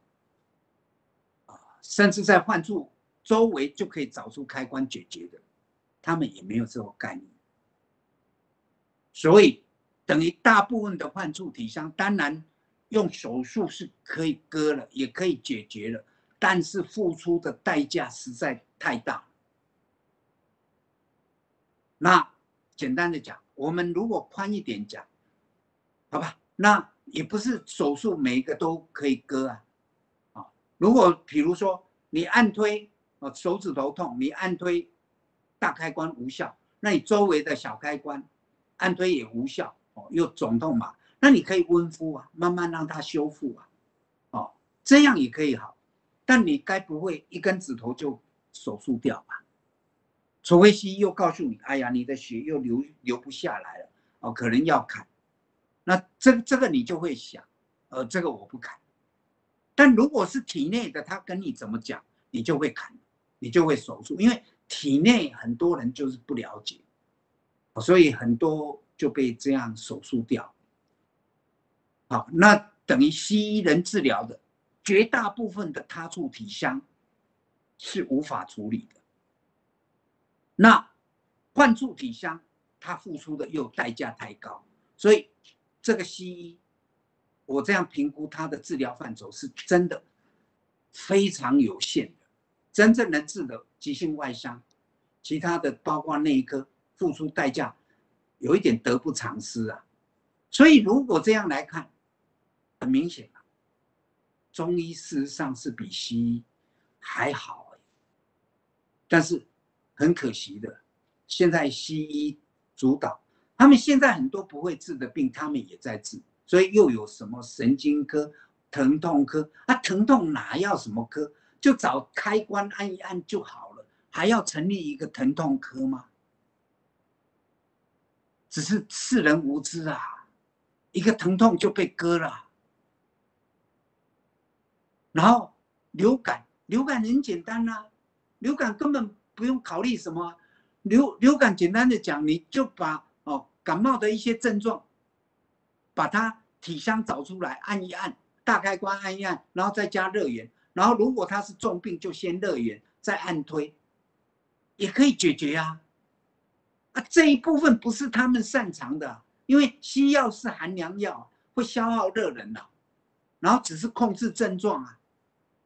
甚至在患处周围就可以找出开关解决的，他们也没有这种概念。所以等于大部分的患处体香，当然用手术是可以割了，也可以解决了，但是付出的代价实在太大。那简单的讲，我们如果宽一点讲，好吧，那也不是手术每一个都可以割啊。啊，如果比如说你按推哦，手指头痛，你按推大开关无效，那你周围的小开关按推也无效哦，又肿痛嘛，那你可以温敷啊，慢慢让它修复啊，哦，这样也可以好。但你该不会一根指头就手术掉吧？除非西医又告诉你，哎呀，你的血又流流不下来了，哦，可能要砍。那这这个你就会想，呃，这个我不砍。但如果是体内的，他跟你怎么讲，你就会砍，你就会手术，因为体内很多人就是不了解，所以很多就被这样手术掉。好，那等于西医能治疗的绝大部分的他处体香是无法处理的。那患处体香，它付出的又代价太高，所以这个西医，我这样评估它的治疗范畴是真的非常有限的。真正能治的急性外伤，其他的包括内科，付出代价有一点得不偿失啊。所以如果这样来看，很明显啊，中医事实上是比西医还好，但是很可惜的，现在西医主导，他们现在很多不会治的病，他们也在治，所以又有什么神经科、疼痛科啊？疼痛哪要什么科？就找开关按一按就好了，还要成立一个疼痛科吗？只是世人无知啊，一个疼痛就被割了。然后流感，流感很简单啊，流感根本不用考虑什么。流流感简单的讲，你就把哦感冒的一些症状，把它体香找出来，按一按，大开关按一按，然后再加热源，然后如果它是重病，就先热源，再按推，也可以解决啊。啊，这一部分不是他们擅长的，因为西药是寒凉药，会消耗热能的，然后只是控制症状啊。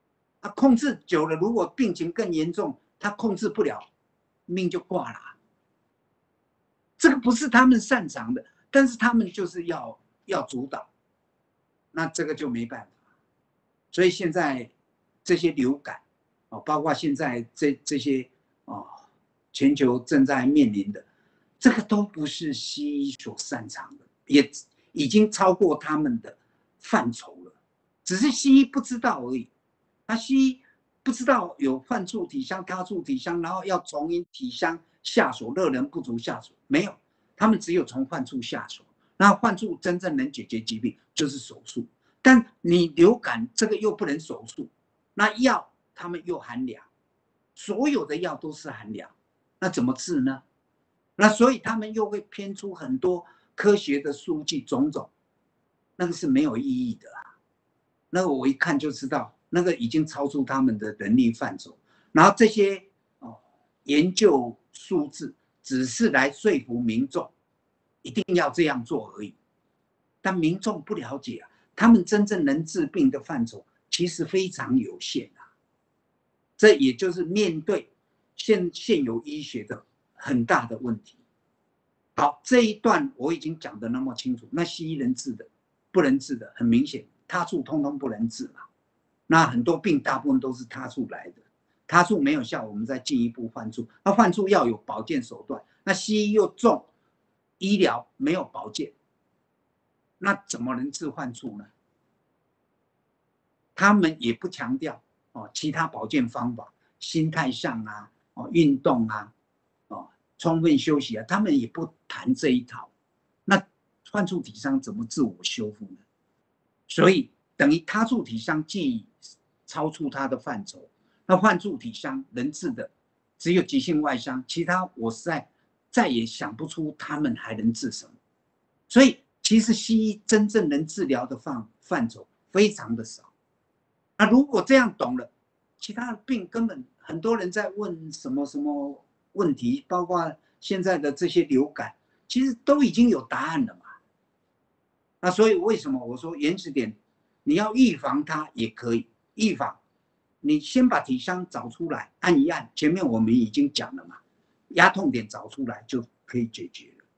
啊，控制久了，如果病情更严重，他控制不了，命就挂了。这个不是他们擅长的，但是他们就是要要主导，那这个就没办法。所以现在这些流感，哦，包括现在这这些哦，全球正在面临的，这个都不是西医所擅长的，也已经超过他们的范畴了。只是西医不知道而已，那西医不知道有犯触体香、他触体香，然后要从体香下手，热能不足下手，没有，他们只有从患处下手。那患处真正能解决疾病就是手术，但你流感这个又不能手术，那药他们又寒凉，所有的药都是寒凉，那怎么治呢？那所以他们又会偏出很多科学的数据种种，那个是没有意义的啦。那个我一看就知道，那个已经超出他们的能力范畴。然后这些哦研究数字只是来说服民众一定要这样做而已，但民众不了解啊，他们真正能治病的范畴其实非常有限啊。这也就是面对现现有医学的很大的问题。好，这一段我已经讲得那么清楚，那西医能治的，不能治的，很明显，他处通通不能治嘛。那很多病大部分都是他处来的，他处没有效，我们再进一步换处。那换处要有保健手段，那西医又重医疗，没有保健，那怎么能治患处呢？他们也不强调哦其他保健方法，心态上啊，哦运动啊，哦充分休息啊，他们也不谈这一套。那患处体伤怎么自我修复呢？所以等于他处体伤既超出他的范畴，那患处体伤能治的只有急性外伤，其他我实在再也想不出他们还能治什么。所以其实西医真正能治疗的范范畴非常的少。那如果这样懂了，其他的病根本很多人在问什么什么问题，包括现在的这些流感，其实都已经有答案了嘛。那所以为什么我说原始点，你要预防它也可以预防，你先把体伤找出来，按一按，前面我们已经讲了嘛，压痛点找出来就可以解决了。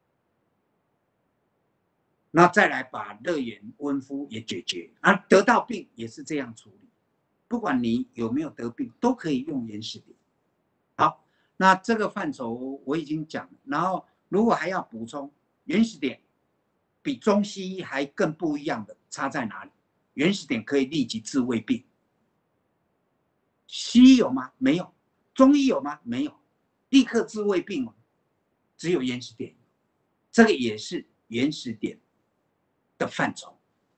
那再来把热源温敷也解决，而得到病也是这样处理，不管你有没有得病，都可以用原始点。好，那这个范畴我已经讲了，然后如果还要补充，原始点比中西医还更不一样的差在哪里？原始点可以立即治胃病，西医有吗？没有。中医有吗？没有。立刻治胃病只有原始点，这个也是原始点的范畴。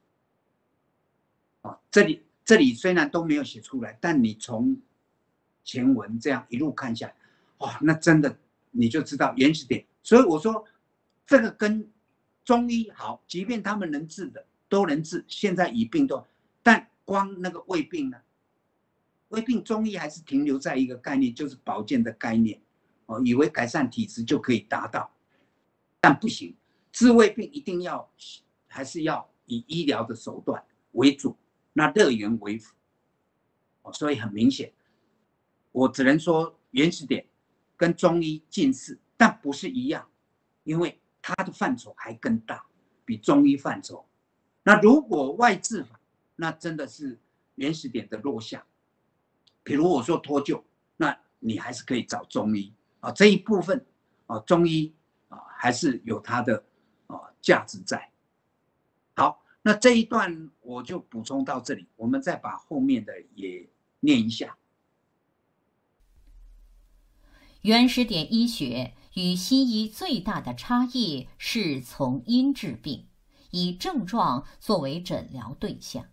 啊，这里这里虽然都没有写出来，但你从前文这样一路看下来，哇，那真的你就知道原始点。所以我说这个跟中医好，即便他们能治的都能治，现在以病都，但光那个胃病呢？胃病中医还是停留在一个概念，就是保健的概念，哦，以为改善体质就可以达到，但不行，治胃病一定要还是要以医疗的手段为主，那热源为辅，哦，所以很明显，我只能说原始点跟中医近似，但不是一样，因为它的范畴还更大，比中医范畴。那如果外治法，那真的是原始点的弱项。比如我说脱臼，那你还是可以找中医啊，这一部分啊，中医啊还是有它的啊价值在。好，那这一段我就补充到这里，我们再把后面的也念一下。 原始点医学与西医最大的差异是从因治病，以症状作为诊疗对象。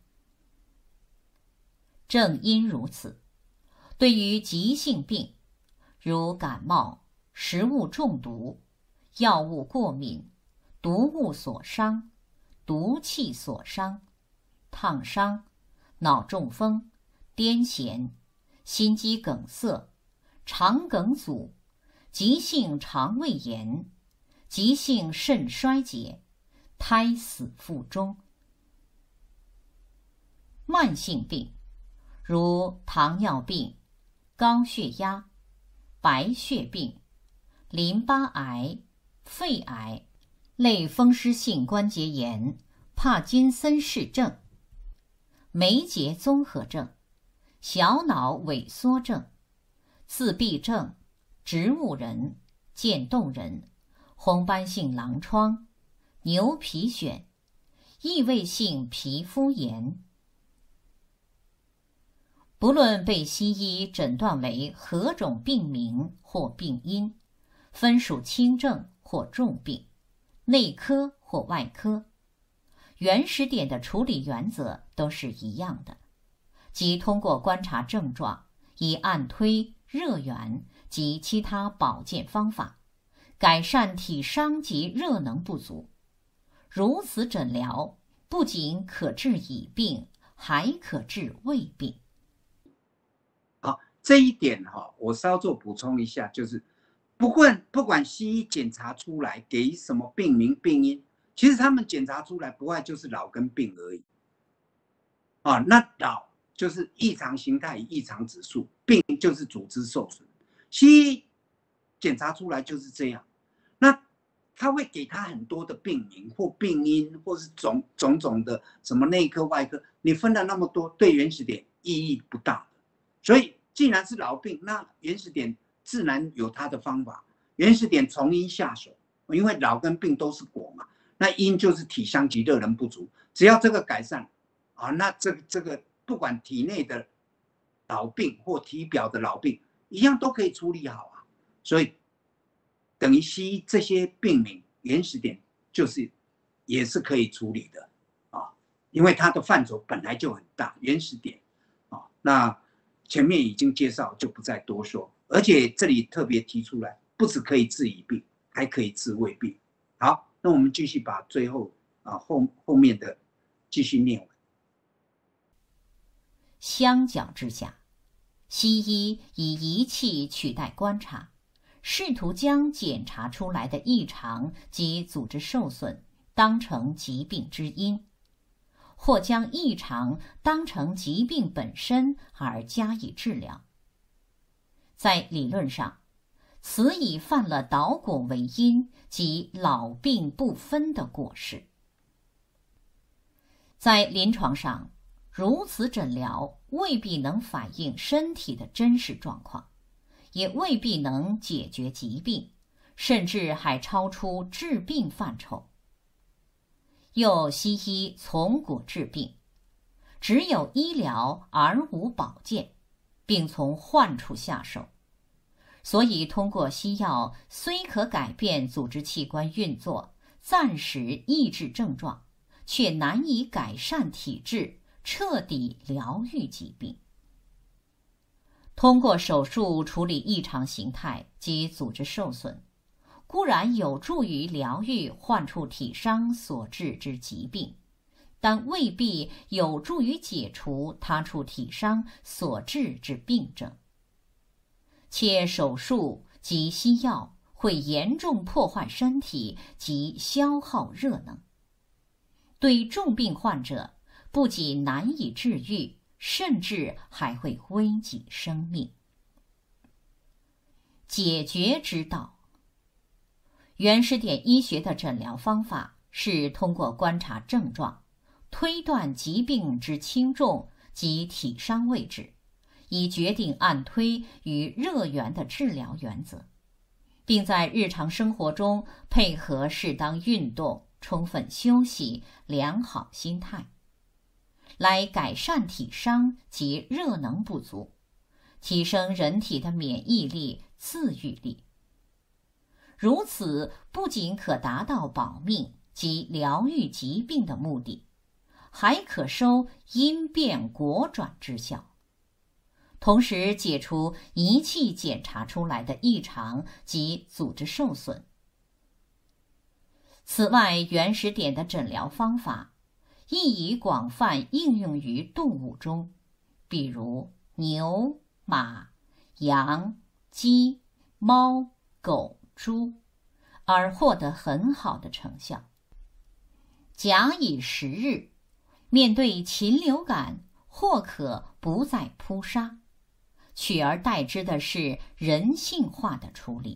正因如此，对于急性病，如感冒、食物中毒、药物过敏、毒物所伤、毒气所伤、烫伤、脑中风、癫痫、心肌梗塞、肠梗阻、急性肠胃炎、急性肾衰竭、胎死腹中。慢性病如糖尿病、高血压、白血病、淋巴癌、肺癌、类风湿性关节炎、帕金森氏症、梅结综合症、小脑萎缩症、自闭症、植物人、渐冻人、红斑性狼疮、牛皮癣、异位性皮肤炎。不论被西医诊断为何种病名或病因，分属轻症或重病，内科或外科，原始点的处理原则都是一样的，即通过观察症状，以按推、热源及其他保健方法，改善体伤及热能不足。如此诊疗不仅可治已病，还可治未病。 好，这一点哈，我稍作补充一下，就是不管不管西医检查出来给什么病名病因，其实他们检查出来不外就是老跟病而已。啊，那老就是异常形态、异常指数，病就是组织受损。西医检查出来就是这样，那他会给他很多的病名或病因，或是种种种的什么内科、外科，你分了那么多，对原始点意义不大。所以，既然是老病，那原始点自然有它的方法。原始点从因下手，因为老跟病都是果嘛，那因就是体伤及热能不足，只要这个改善，啊，那这个这个不管体内的老病或体表的老病，一样都可以处理好啊。所以，等于西医这些病名原始点就是也是可以处理的啊，因为它的范畴本来就很大，原始点啊，那前面已经介绍，就不再多说。而且这里特别提出来，不只可以治已病，还可以治未病。好，那我们继续把最后啊后后面的继续念完。 相较之下，西医以仪器取代观察，试图将检查出来的异常及组织受损当成疾病之因，或将异常当成疾病本身而加以治疗。在理论上，此已犯了倒果为因及老病不分的过失。在临床上，如此诊疗未必能反映身体的真实状况，也未必能解决疾病，甚至还超出治病范畴。又西医从果治病，只有医疗而无保健，并从患处下手。所以通过西药虽可改变组织器官运作，暂时抑制症状，却难以改善体质，彻底疗愈疾病。通过手术处理异常形态及组织受损，固然有助于疗愈患处体伤所致之疾病，但未必有助于解除他处体伤所致之病症。且手术及西药会严重破坏身体及消耗热能，对重病患者不仅难以治愈，甚至还会危及生命。解决之道，原始点医学的诊疗方法是通过观察症状，推断疾病之轻重及体伤位置，以决定按推与热源的治疗原则，并在日常生活中配合适当运动、充分休息、良好心态，来改善体伤及热能不足，提升人体的免疫力、自愈力。如此不仅可达到保命及疗愈疾病的目的，还可收因变果转之效，同时解除仪器检查出来的异常及组织受损。此外，原始点的诊疗方法亦已广泛应用于动物中，比如牛、马、羊、鸡、猫、狗、猪，而获得很好的成效。假以时日，面对禽流感或可不再扑杀，取而代之的是人性化的处理。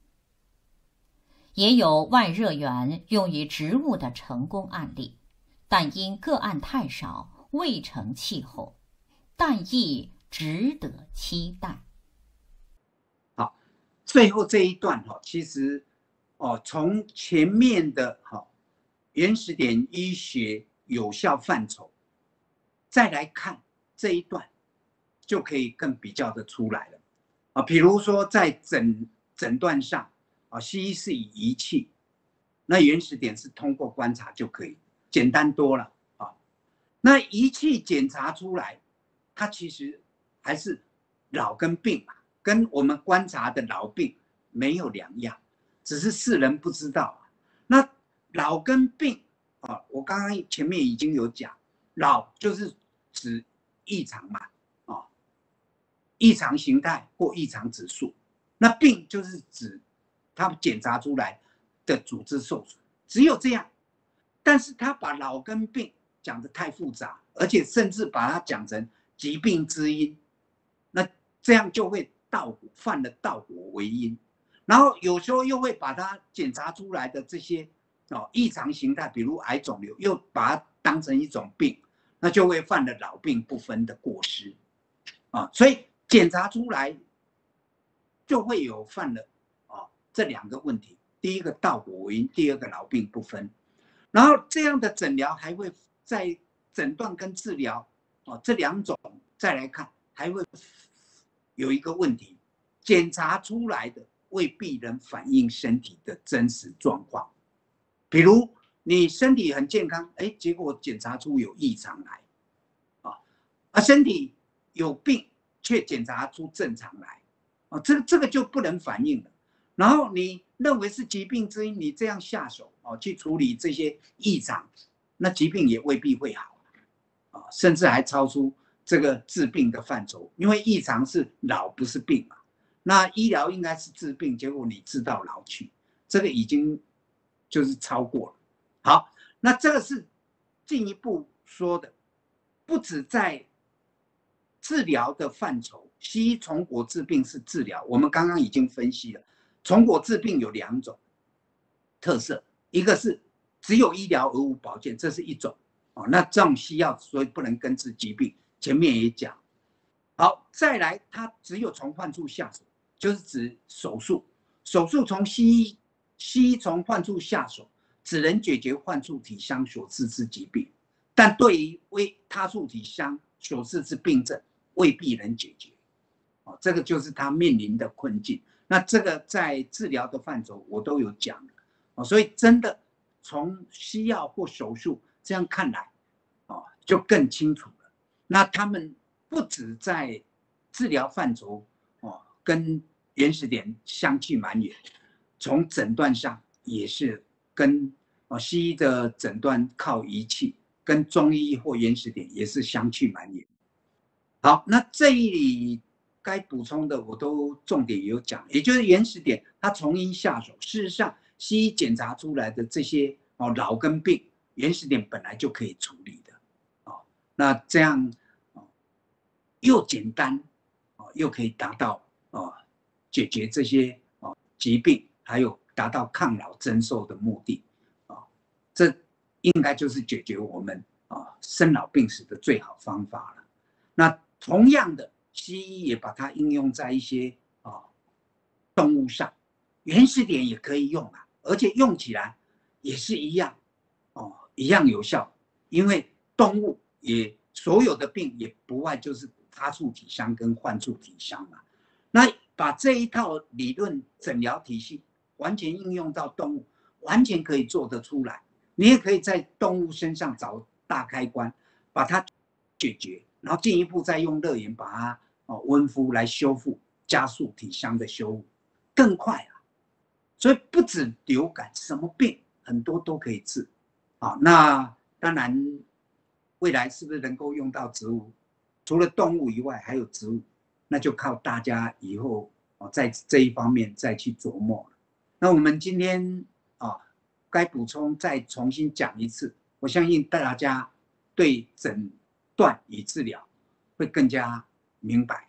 也有外热源用于植物的成功案例，但因个案太少，未成气候，但亦值得期待。 好，最后这一段哈，其实哦，从前面的哈原始点医学有效范畴，再来看这一段，就可以更比较的出来了啊。比如说在诊诊断上啊，西医是以仪器，那原始点是通过观察就可以，简单多了啊。那仪器检查出来，它其实还是老跟病嘛，跟我们观察的老病没有两样，只是世人不知道。那老跟病啊，我刚刚前面已经有讲，老就是指异常嘛，啊，异常形态或异常指数。那病就是指它检查出来的组织受损，只有这样。但是他把老跟病讲得太复杂，而且甚至把它讲成疾病之因，那这样就会盗火，犯了盗火为因。然后有时候又会把它检查出来的这些哦异常形态，比如癌肿瘤，又把它当成一种病，那就会犯了老病不分的过失啊。所以检查出来就会有犯了啊这两个问题：第一个盗火为因，第二个老病不分。然后这样的诊疗还会在诊断跟治疗哦这两种再来看，还会有一个问题，检查出来的未必能反映身体的真实状况。比如你身体很健康，哎，结果检查出有异常来，啊，而身体有病却检查出正常来，啊，这这个就不能反映了。然后你认为是疾病之因，你这样下手哦去处理这些异常，那疾病也未必会好啊，甚至还超出这个治病的范畴，因为异常是老不是病嘛。那医疗应该是治病，结果你治到老去，这个已经就是超过了。好，那这个是进一步说的，不止在治疗的范畴，西医从果治病是治疗，我们刚刚已经分析了。从果治病有两种特色，一个是只有医疗而无保健，这是一种哦。那这种西药所以不能根治疾病，前面也讲。好，再来，它只有从患处下手，就是指手术。手术从西医西医从患处下手，只能解决患处体相所致之疾病，但对于为他处体相所致之病症，未必能解决。哦，这个就是他面临的困境。那这个在治疗的范畴我都有讲了，哦，所以真的从西药或手术这样看来，哦，就更清楚了。那他们不止在治疗范畴，哦，跟原始点相去蛮远，从诊断上也是跟哦西医的诊断靠仪器，跟中医或原始点也是相去蛮远。好，那这里该补充的我都重点有讲，也就是原始点它从因下手。事实上，西医检查出来的这些哦老跟病，原始点本来就可以处理的，哦，那这样哦又简单哦又可以达到哦解决这些哦疾病，还有达到抗老增寿的目的啊，哦，这应该就是解决我们啊生老病死的最好方法了。那同样的，西医也把它应用在一些啊动物上，原始点也可以用啊，而且用起来也是一样哦，一样有效。因为动物也所有的病也不外就是他处体相跟患处体相嘛。那把这一套理论诊疗体系完全应用到动物，完全可以做得出来。你也可以在动物身上找大开关，把它解决。然后进一步再用热源把它哦温敷来修复，加速体相的修复，更快啊！所以不止流感，什么病很多都可以治。好，那当然未来是不是能够用到植物？除了动物以外，还有植物，那就靠大家以后哦在这一方面再去琢磨了。那我们今天啊该补充再重新讲一次，我相信大家对整断与治疗会更加明白。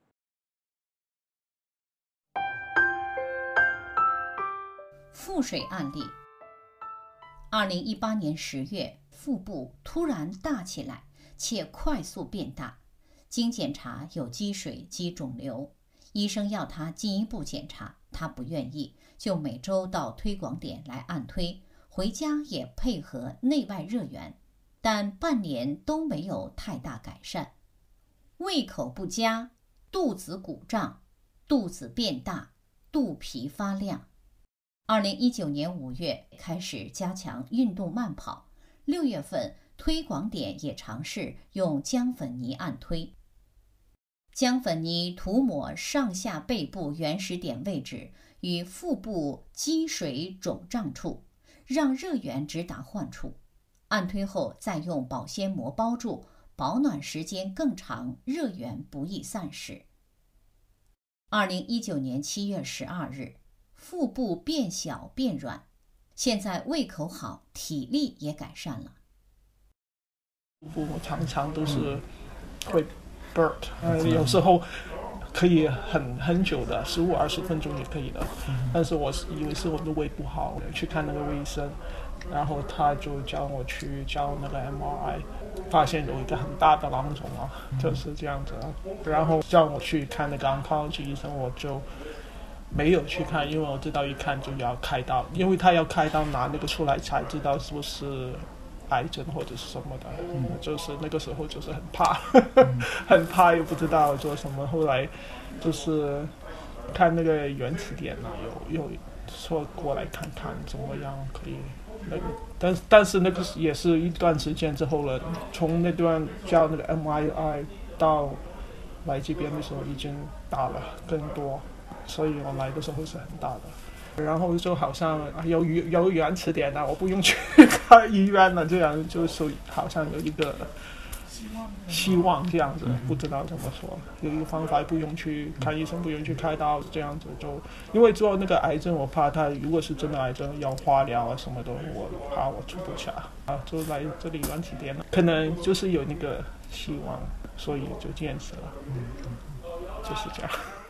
腹水案例：二零一八年十月，腹部突然大起来，且快速变大，经检查有积水及肿瘤，医生要他进一步检查，他不愿意，就每周到推广点来按推，回家也配合内外热源，但半年都没有太大改善。胃口不佳，肚子鼓胀，肚子变大，肚皮发亮。二零一九年五月开始加强运动慢跑，六月份推广点也尝试用姜粉泥按推。姜粉泥涂抹上下背部原始点位置与腹部积水肿胀处，让热源直达患处。按推后再用保鲜膜包住，保暖时间更长，热源不易散失。二零一九年七月十二日，腹部变小变软，现在胃口好，体力也改善了。 腹部常常都是会 burp， 呃，有时候可以很很久的，十五二十分钟也可以的。但是我以为是我的胃不好，去看那个医生，然后他就叫我去照那个 M R I， 发现有一个很大的囊肿啊，就是这样子。然后叫我去看那个 oncology 医生，我就没有去看，因为我知道一看就要开刀，因为他要开刀拿那个出来才知道是不是癌症或者是什么的，嗯、就是那个时候就是很怕，嗯、很怕又不知道做什么。后来就是看那个原始点啊，有有说过来看看怎么样可以那个，但但是那个也是一段时间之后了，从那段叫那个 M R I 到来这边的时候已经大了更多。所以我来的时候是很大的，然后就好像有有原始点了，我不用去看医院了，这样就是好像有一个希望这样子，不知道怎么说，有一个方法不用去看医生，不用去开刀，这样子就因为做那个癌症，我怕他如果是真的癌症要化疗啊什么的，我怕我出不下啊，就来这里原始点了，可能就是有那个希望，所以就坚持了，就是这样。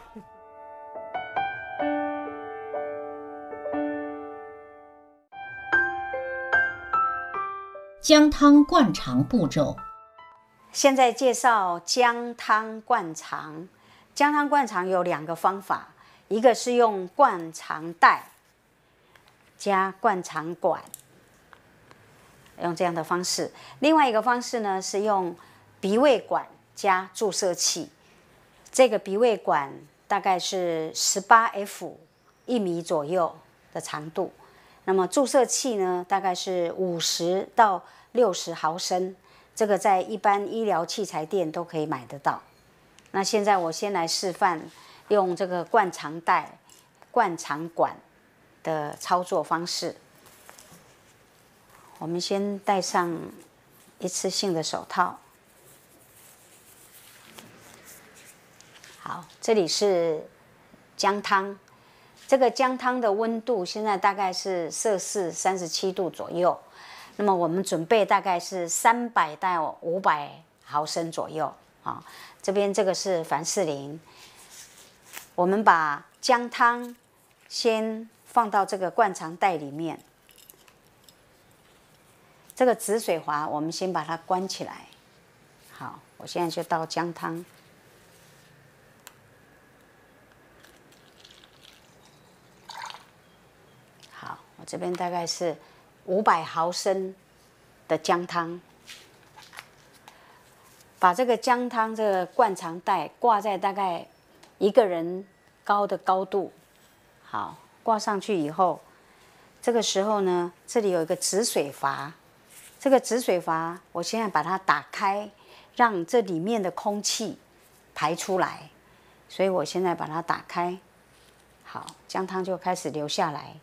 姜汤灌肠步骤。 现在介绍姜汤灌肠。姜汤灌肠有两个方法，一个是用灌肠袋加灌肠管，用这样的方式；另外一个方式呢是用鼻胃管加注射器。这个鼻胃管大概是十八 F 一米左右的长度。那么注射器呢，大概是五十到六十毫升，这个在一般医疗器材店都可以买得到。那现在我先来示范用这个灌肠袋、灌肠管的操作方式。我们先戴上一次性的手套。好，这里是姜汤。这个姜汤的温度现在大概是摄氏三十七度左右，那么我们准备大概是三百到五百毫升左右啊。这边这个是凡士林，我们把姜汤先放到这个灌肠袋里面，这个止水阀我们先把它关起来。好，我现在就倒姜汤。我这边大概是五百毫升的姜汤，把这个姜汤这个灌肠袋挂在大概一个人高的高度。好，挂上去以后，这个时候呢，这里有一个止水阀，这个止水阀我现在把它打开，让这里面的空气排出来。所以我现在把它打开，好，姜汤就开始流下来。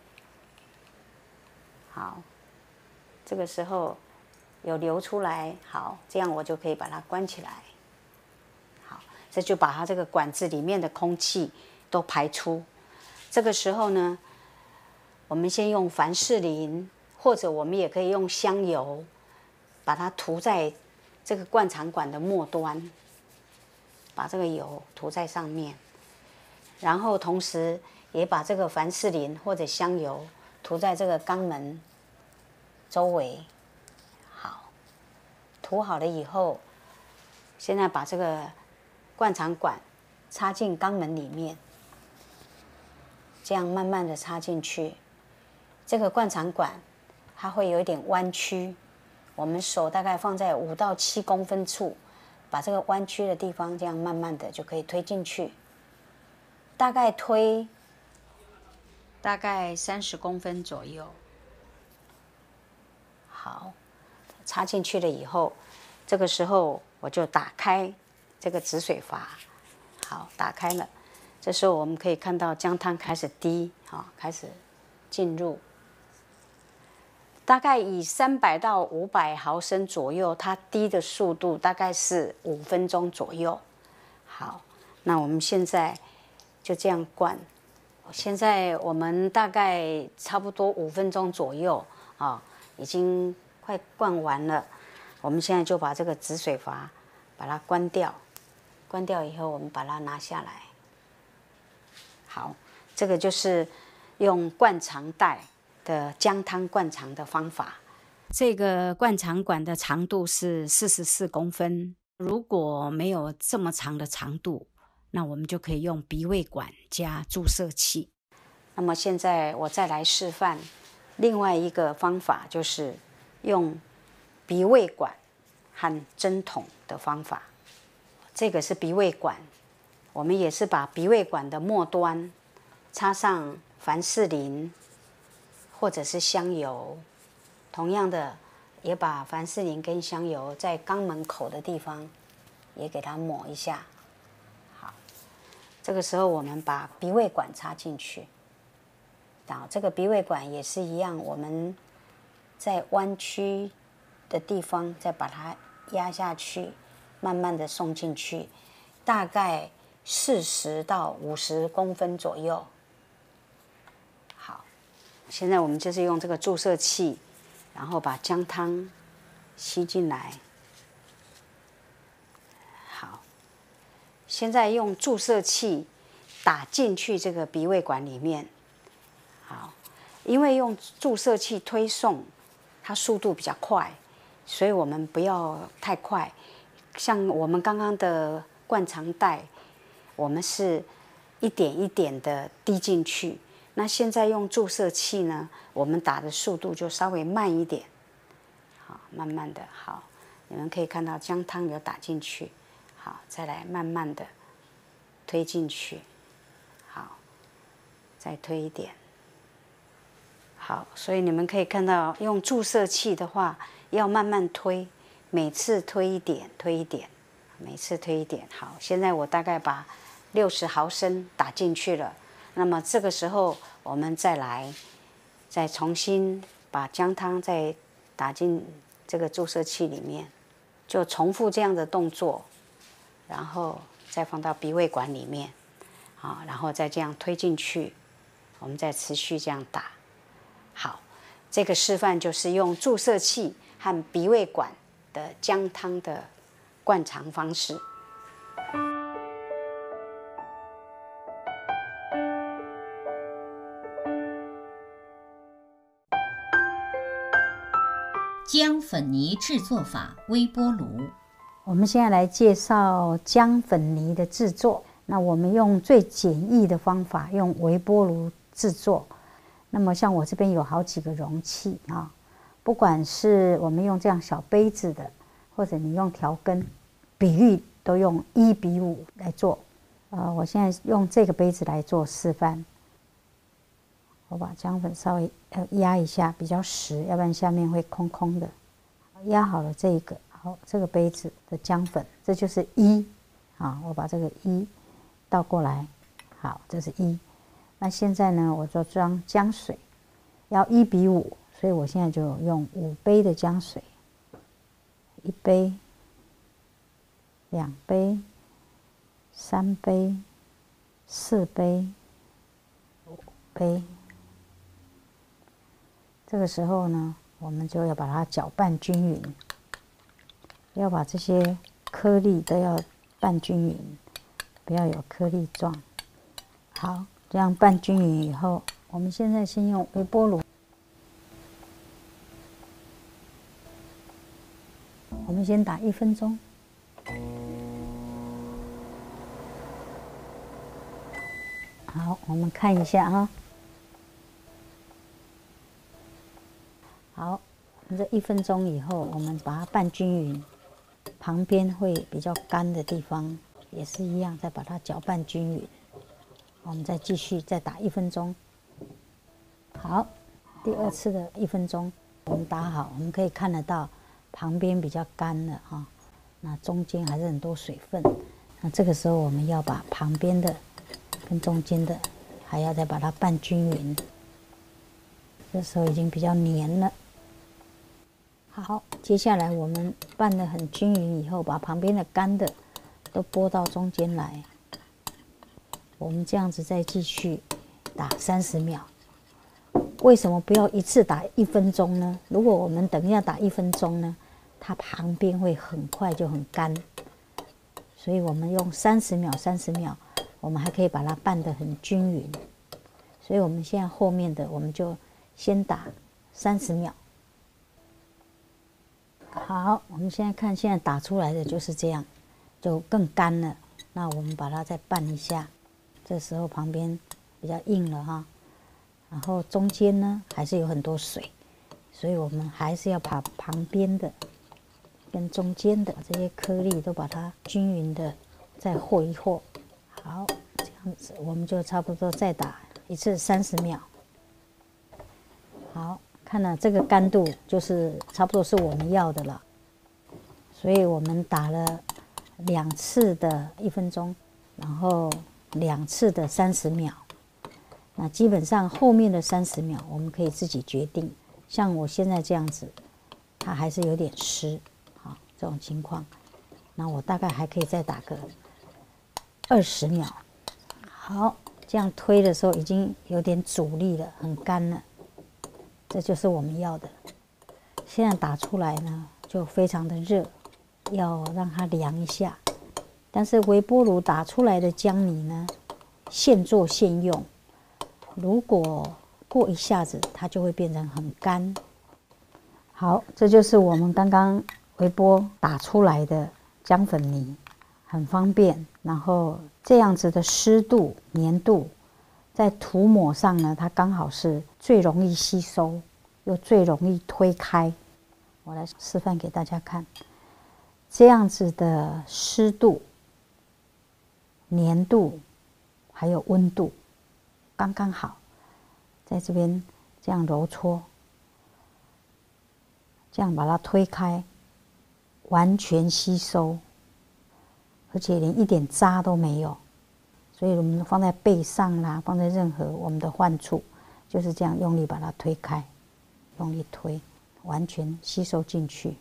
好，这个时候有流出来，好，这样我就可以把它关起来。好，这就把它这个管子里面的空气都排出。这个时候呢，我们先用凡士林，或者我们也可以用香油，把它涂在这个灌肠管的末端，把这个油涂在上面，然后同时也把这个凡士林或者香油涂在这个肛门周围。好，涂好了以后，现在把这个灌肠管插进肛门里面，这样慢慢的插进去。这个灌肠管它会有一点弯曲，我们手大概放在五到七公分处，把这个弯曲的地方这样慢慢的就可以推进去，大概推大概三十公分左右。好，插进去了以后，这个时候我就打开这个止水阀。好，打开了，这时候我们可以看到姜汤开始滴，啊，开始进入。大概以三百到五百毫升左右，它滴的速度大概是五分钟左右。好，那我们现在就这样灌。现在我们大概差不多五分钟左右啊，已经快灌完了。我们现在就把这个止水阀把它关掉，关掉以后我们把它拿下来。好，这个就是用灌肠带的姜汤灌肠的方法。这个灌肠管的长度是四十四公分，如果没有这么长的长度，那我们就可以用鼻胃管加注射器。那么现在我再来示范另外一个方法，就是用鼻胃管和针筒的方法。这个是鼻胃管，我们也是把鼻胃管的末端插上凡士林或者是香油，同样的也把凡士林跟香油在肛门口的地方也给它抹一下。好，这个时候我们把鼻胃管插进去。好，这个鼻胃管也是一样，我们在弯曲的地方再把它压下去，慢慢的送进去，大概四十到五十公分左右。好，现在我们就是用这个注射器，然后把姜汤吸进来。好，现在用注射器打进去这个鼻胃管里面。好，因为用注射器推送，它速度比较快，所以我们不要太快。像我们刚刚的灌肠带，我们是一点一点的滴进去。那现在用注射器呢，我们打的速度就稍微慢一点。好，慢慢的，好，你们可以看到姜汤有打进去。好，再来慢慢的推进去。好，再推一点。好，所以你们可以看到，用注射器的话，要慢慢推，每次推一点，推一点，每次推一点。好，现在我大概把六十毫升打进去了。那么这个时候，我们再来，再重新把姜汤再打进这个注射器里面，就重复这样的动作，然后再放到鼻胃管里面，啊，然后再这样推进去，我们再持续这样打。好，这个示范就是用注射器和鼻胃管的姜汤的灌肠方式。 姜粉泥制作法微波炉。 我们现在来介绍姜粉泥的制作。那我们用最简易的方法，用微波炉制作。那么像我这边有好几个容器啊，不管是我们用这样小杯子的，或者你用调羹，比例都用一比五来做。呃，我现在用这个杯子来做示范。我把姜粉稍微呃压一下，比较实，要不然下面会空空的。压好了这个，好，这个杯子的姜粉，这就是一啊。我把这个一倒过来，好，这是一。那现在呢，我就装姜水，要一比五，所以我现在就用五杯的姜水，一杯、两杯、三杯、四杯、五杯。这个时候呢，我们就要把它搅拌均匀。 要把这些颗粒都要拌均匀，不要有颗粒状。好，这样拌均匀以后，我们现在先用微波炉，我们先打一分钟。好，我们看一下啊。好，我们这一分钟以后，我们把它拌均匀，旁边会比较干的地方也是一样，再把它搅拌均匀。我们再继续再打一分钟。好，第二次的一分钟，我们打好，我们可以看得到旁边比较干了哈，那中间还是很多水分。那这个时候我们要把旁边的跟中间的还要再把它拌均匀。这时候已经比较黏了。好，接下来我们拌得很均匀以后，把旁边的干的都拨到中间来。我们这样子再继续打三十秒。为什么不要一次打一分钟呢？如果我们等一下打一分钟呢，它旁边会很快就很干。所以我们用三十秒，三十秒，我们还可以把它拌得很均匀。所以我们现在后面的我们就先打三十秒。好，我们现在看，现在打出来的就是这样，就更干了。那我们把它再拌一下，这时候旁边比较硬了哈，然后中间呢还是有很多水，所以我们还是要把旁边的跟中间的这些颗粒都把它均匀的再和一和。好，这样子我们就差不多再打一次三十秒。好，看了这个干度就是差不多是我们要的了，所以我们打了两次的一分钟，然后两次的三十秒。那基本上后面的三十秒我们可以自己决定，像我现在这样子，它还是有点湿，好，这种情况，那我大概还可以再打个二十秒。好，这样推的时候已经有点阻力了，很干了。这就是我们要的。现在打出来呢，就非常的热，要让它凉一下。但是微波炉打出来的姜泥呢，现做现用。如果过一下子，它就会变成很干。好，这就是我们刚刚微波打出来的姜粉泥，很方便。然后这样子的湿度、粘度。在涂抹上呢，它刚好是最容易吸收，又最容易推开。我来示范给大家看，这样子的湿度、粘度还有温度刚刚好，在这边这样揉搓，这样把它推开，完全吸收，而且连一点渣都没有。所以我们放在背上啦，放在任何我们的患处，就是这样用力把它推开，用力推，完全吸收进去。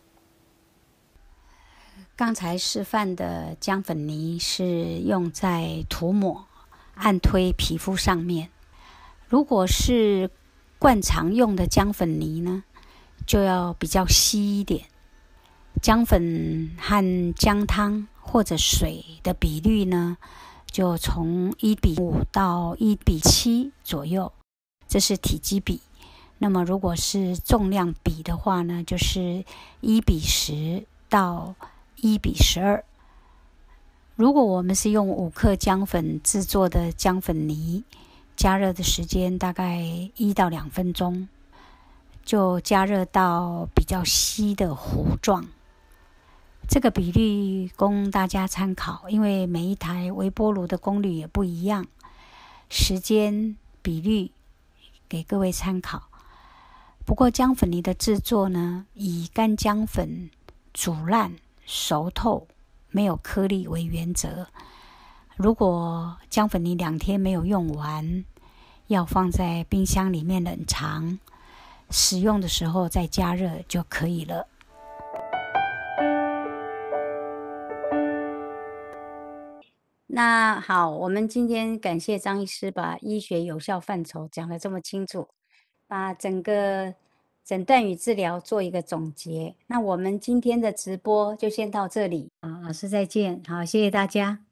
刚才示范的姜粉泥是用在涂抹、按推皮肤上面。如果是惯常用的姜粉泥呢，就要比较稀一点。姜粉和姜汤或者水的比率呢，就从一比五到一比七左右，这是体积比。那么如果是重量比的话呢，就是一比十到一比十二。如果我们是用五克姜粉制作的姜粉泥，加热的时间大概一到两分钟，就加热到比较稀的糊状。这个比例供大家参考，因为每一台微波炉的功率也不一样，时间比率给各位参考。不过姜粉泥的制作呢，以干姜粉煮烂、熟透、没有颗粒为原则。如果姜粉泥两天没有用完，要放在冰箱里面冷藏，使用的时候再加热就可以了。那好，我们今天感谢张医师把医学有效范畴讲得这么清楚，把整个诊断与治疗做一个总结。那我们今天的直播就先到这里啊，老师再见，好，谢谢大家。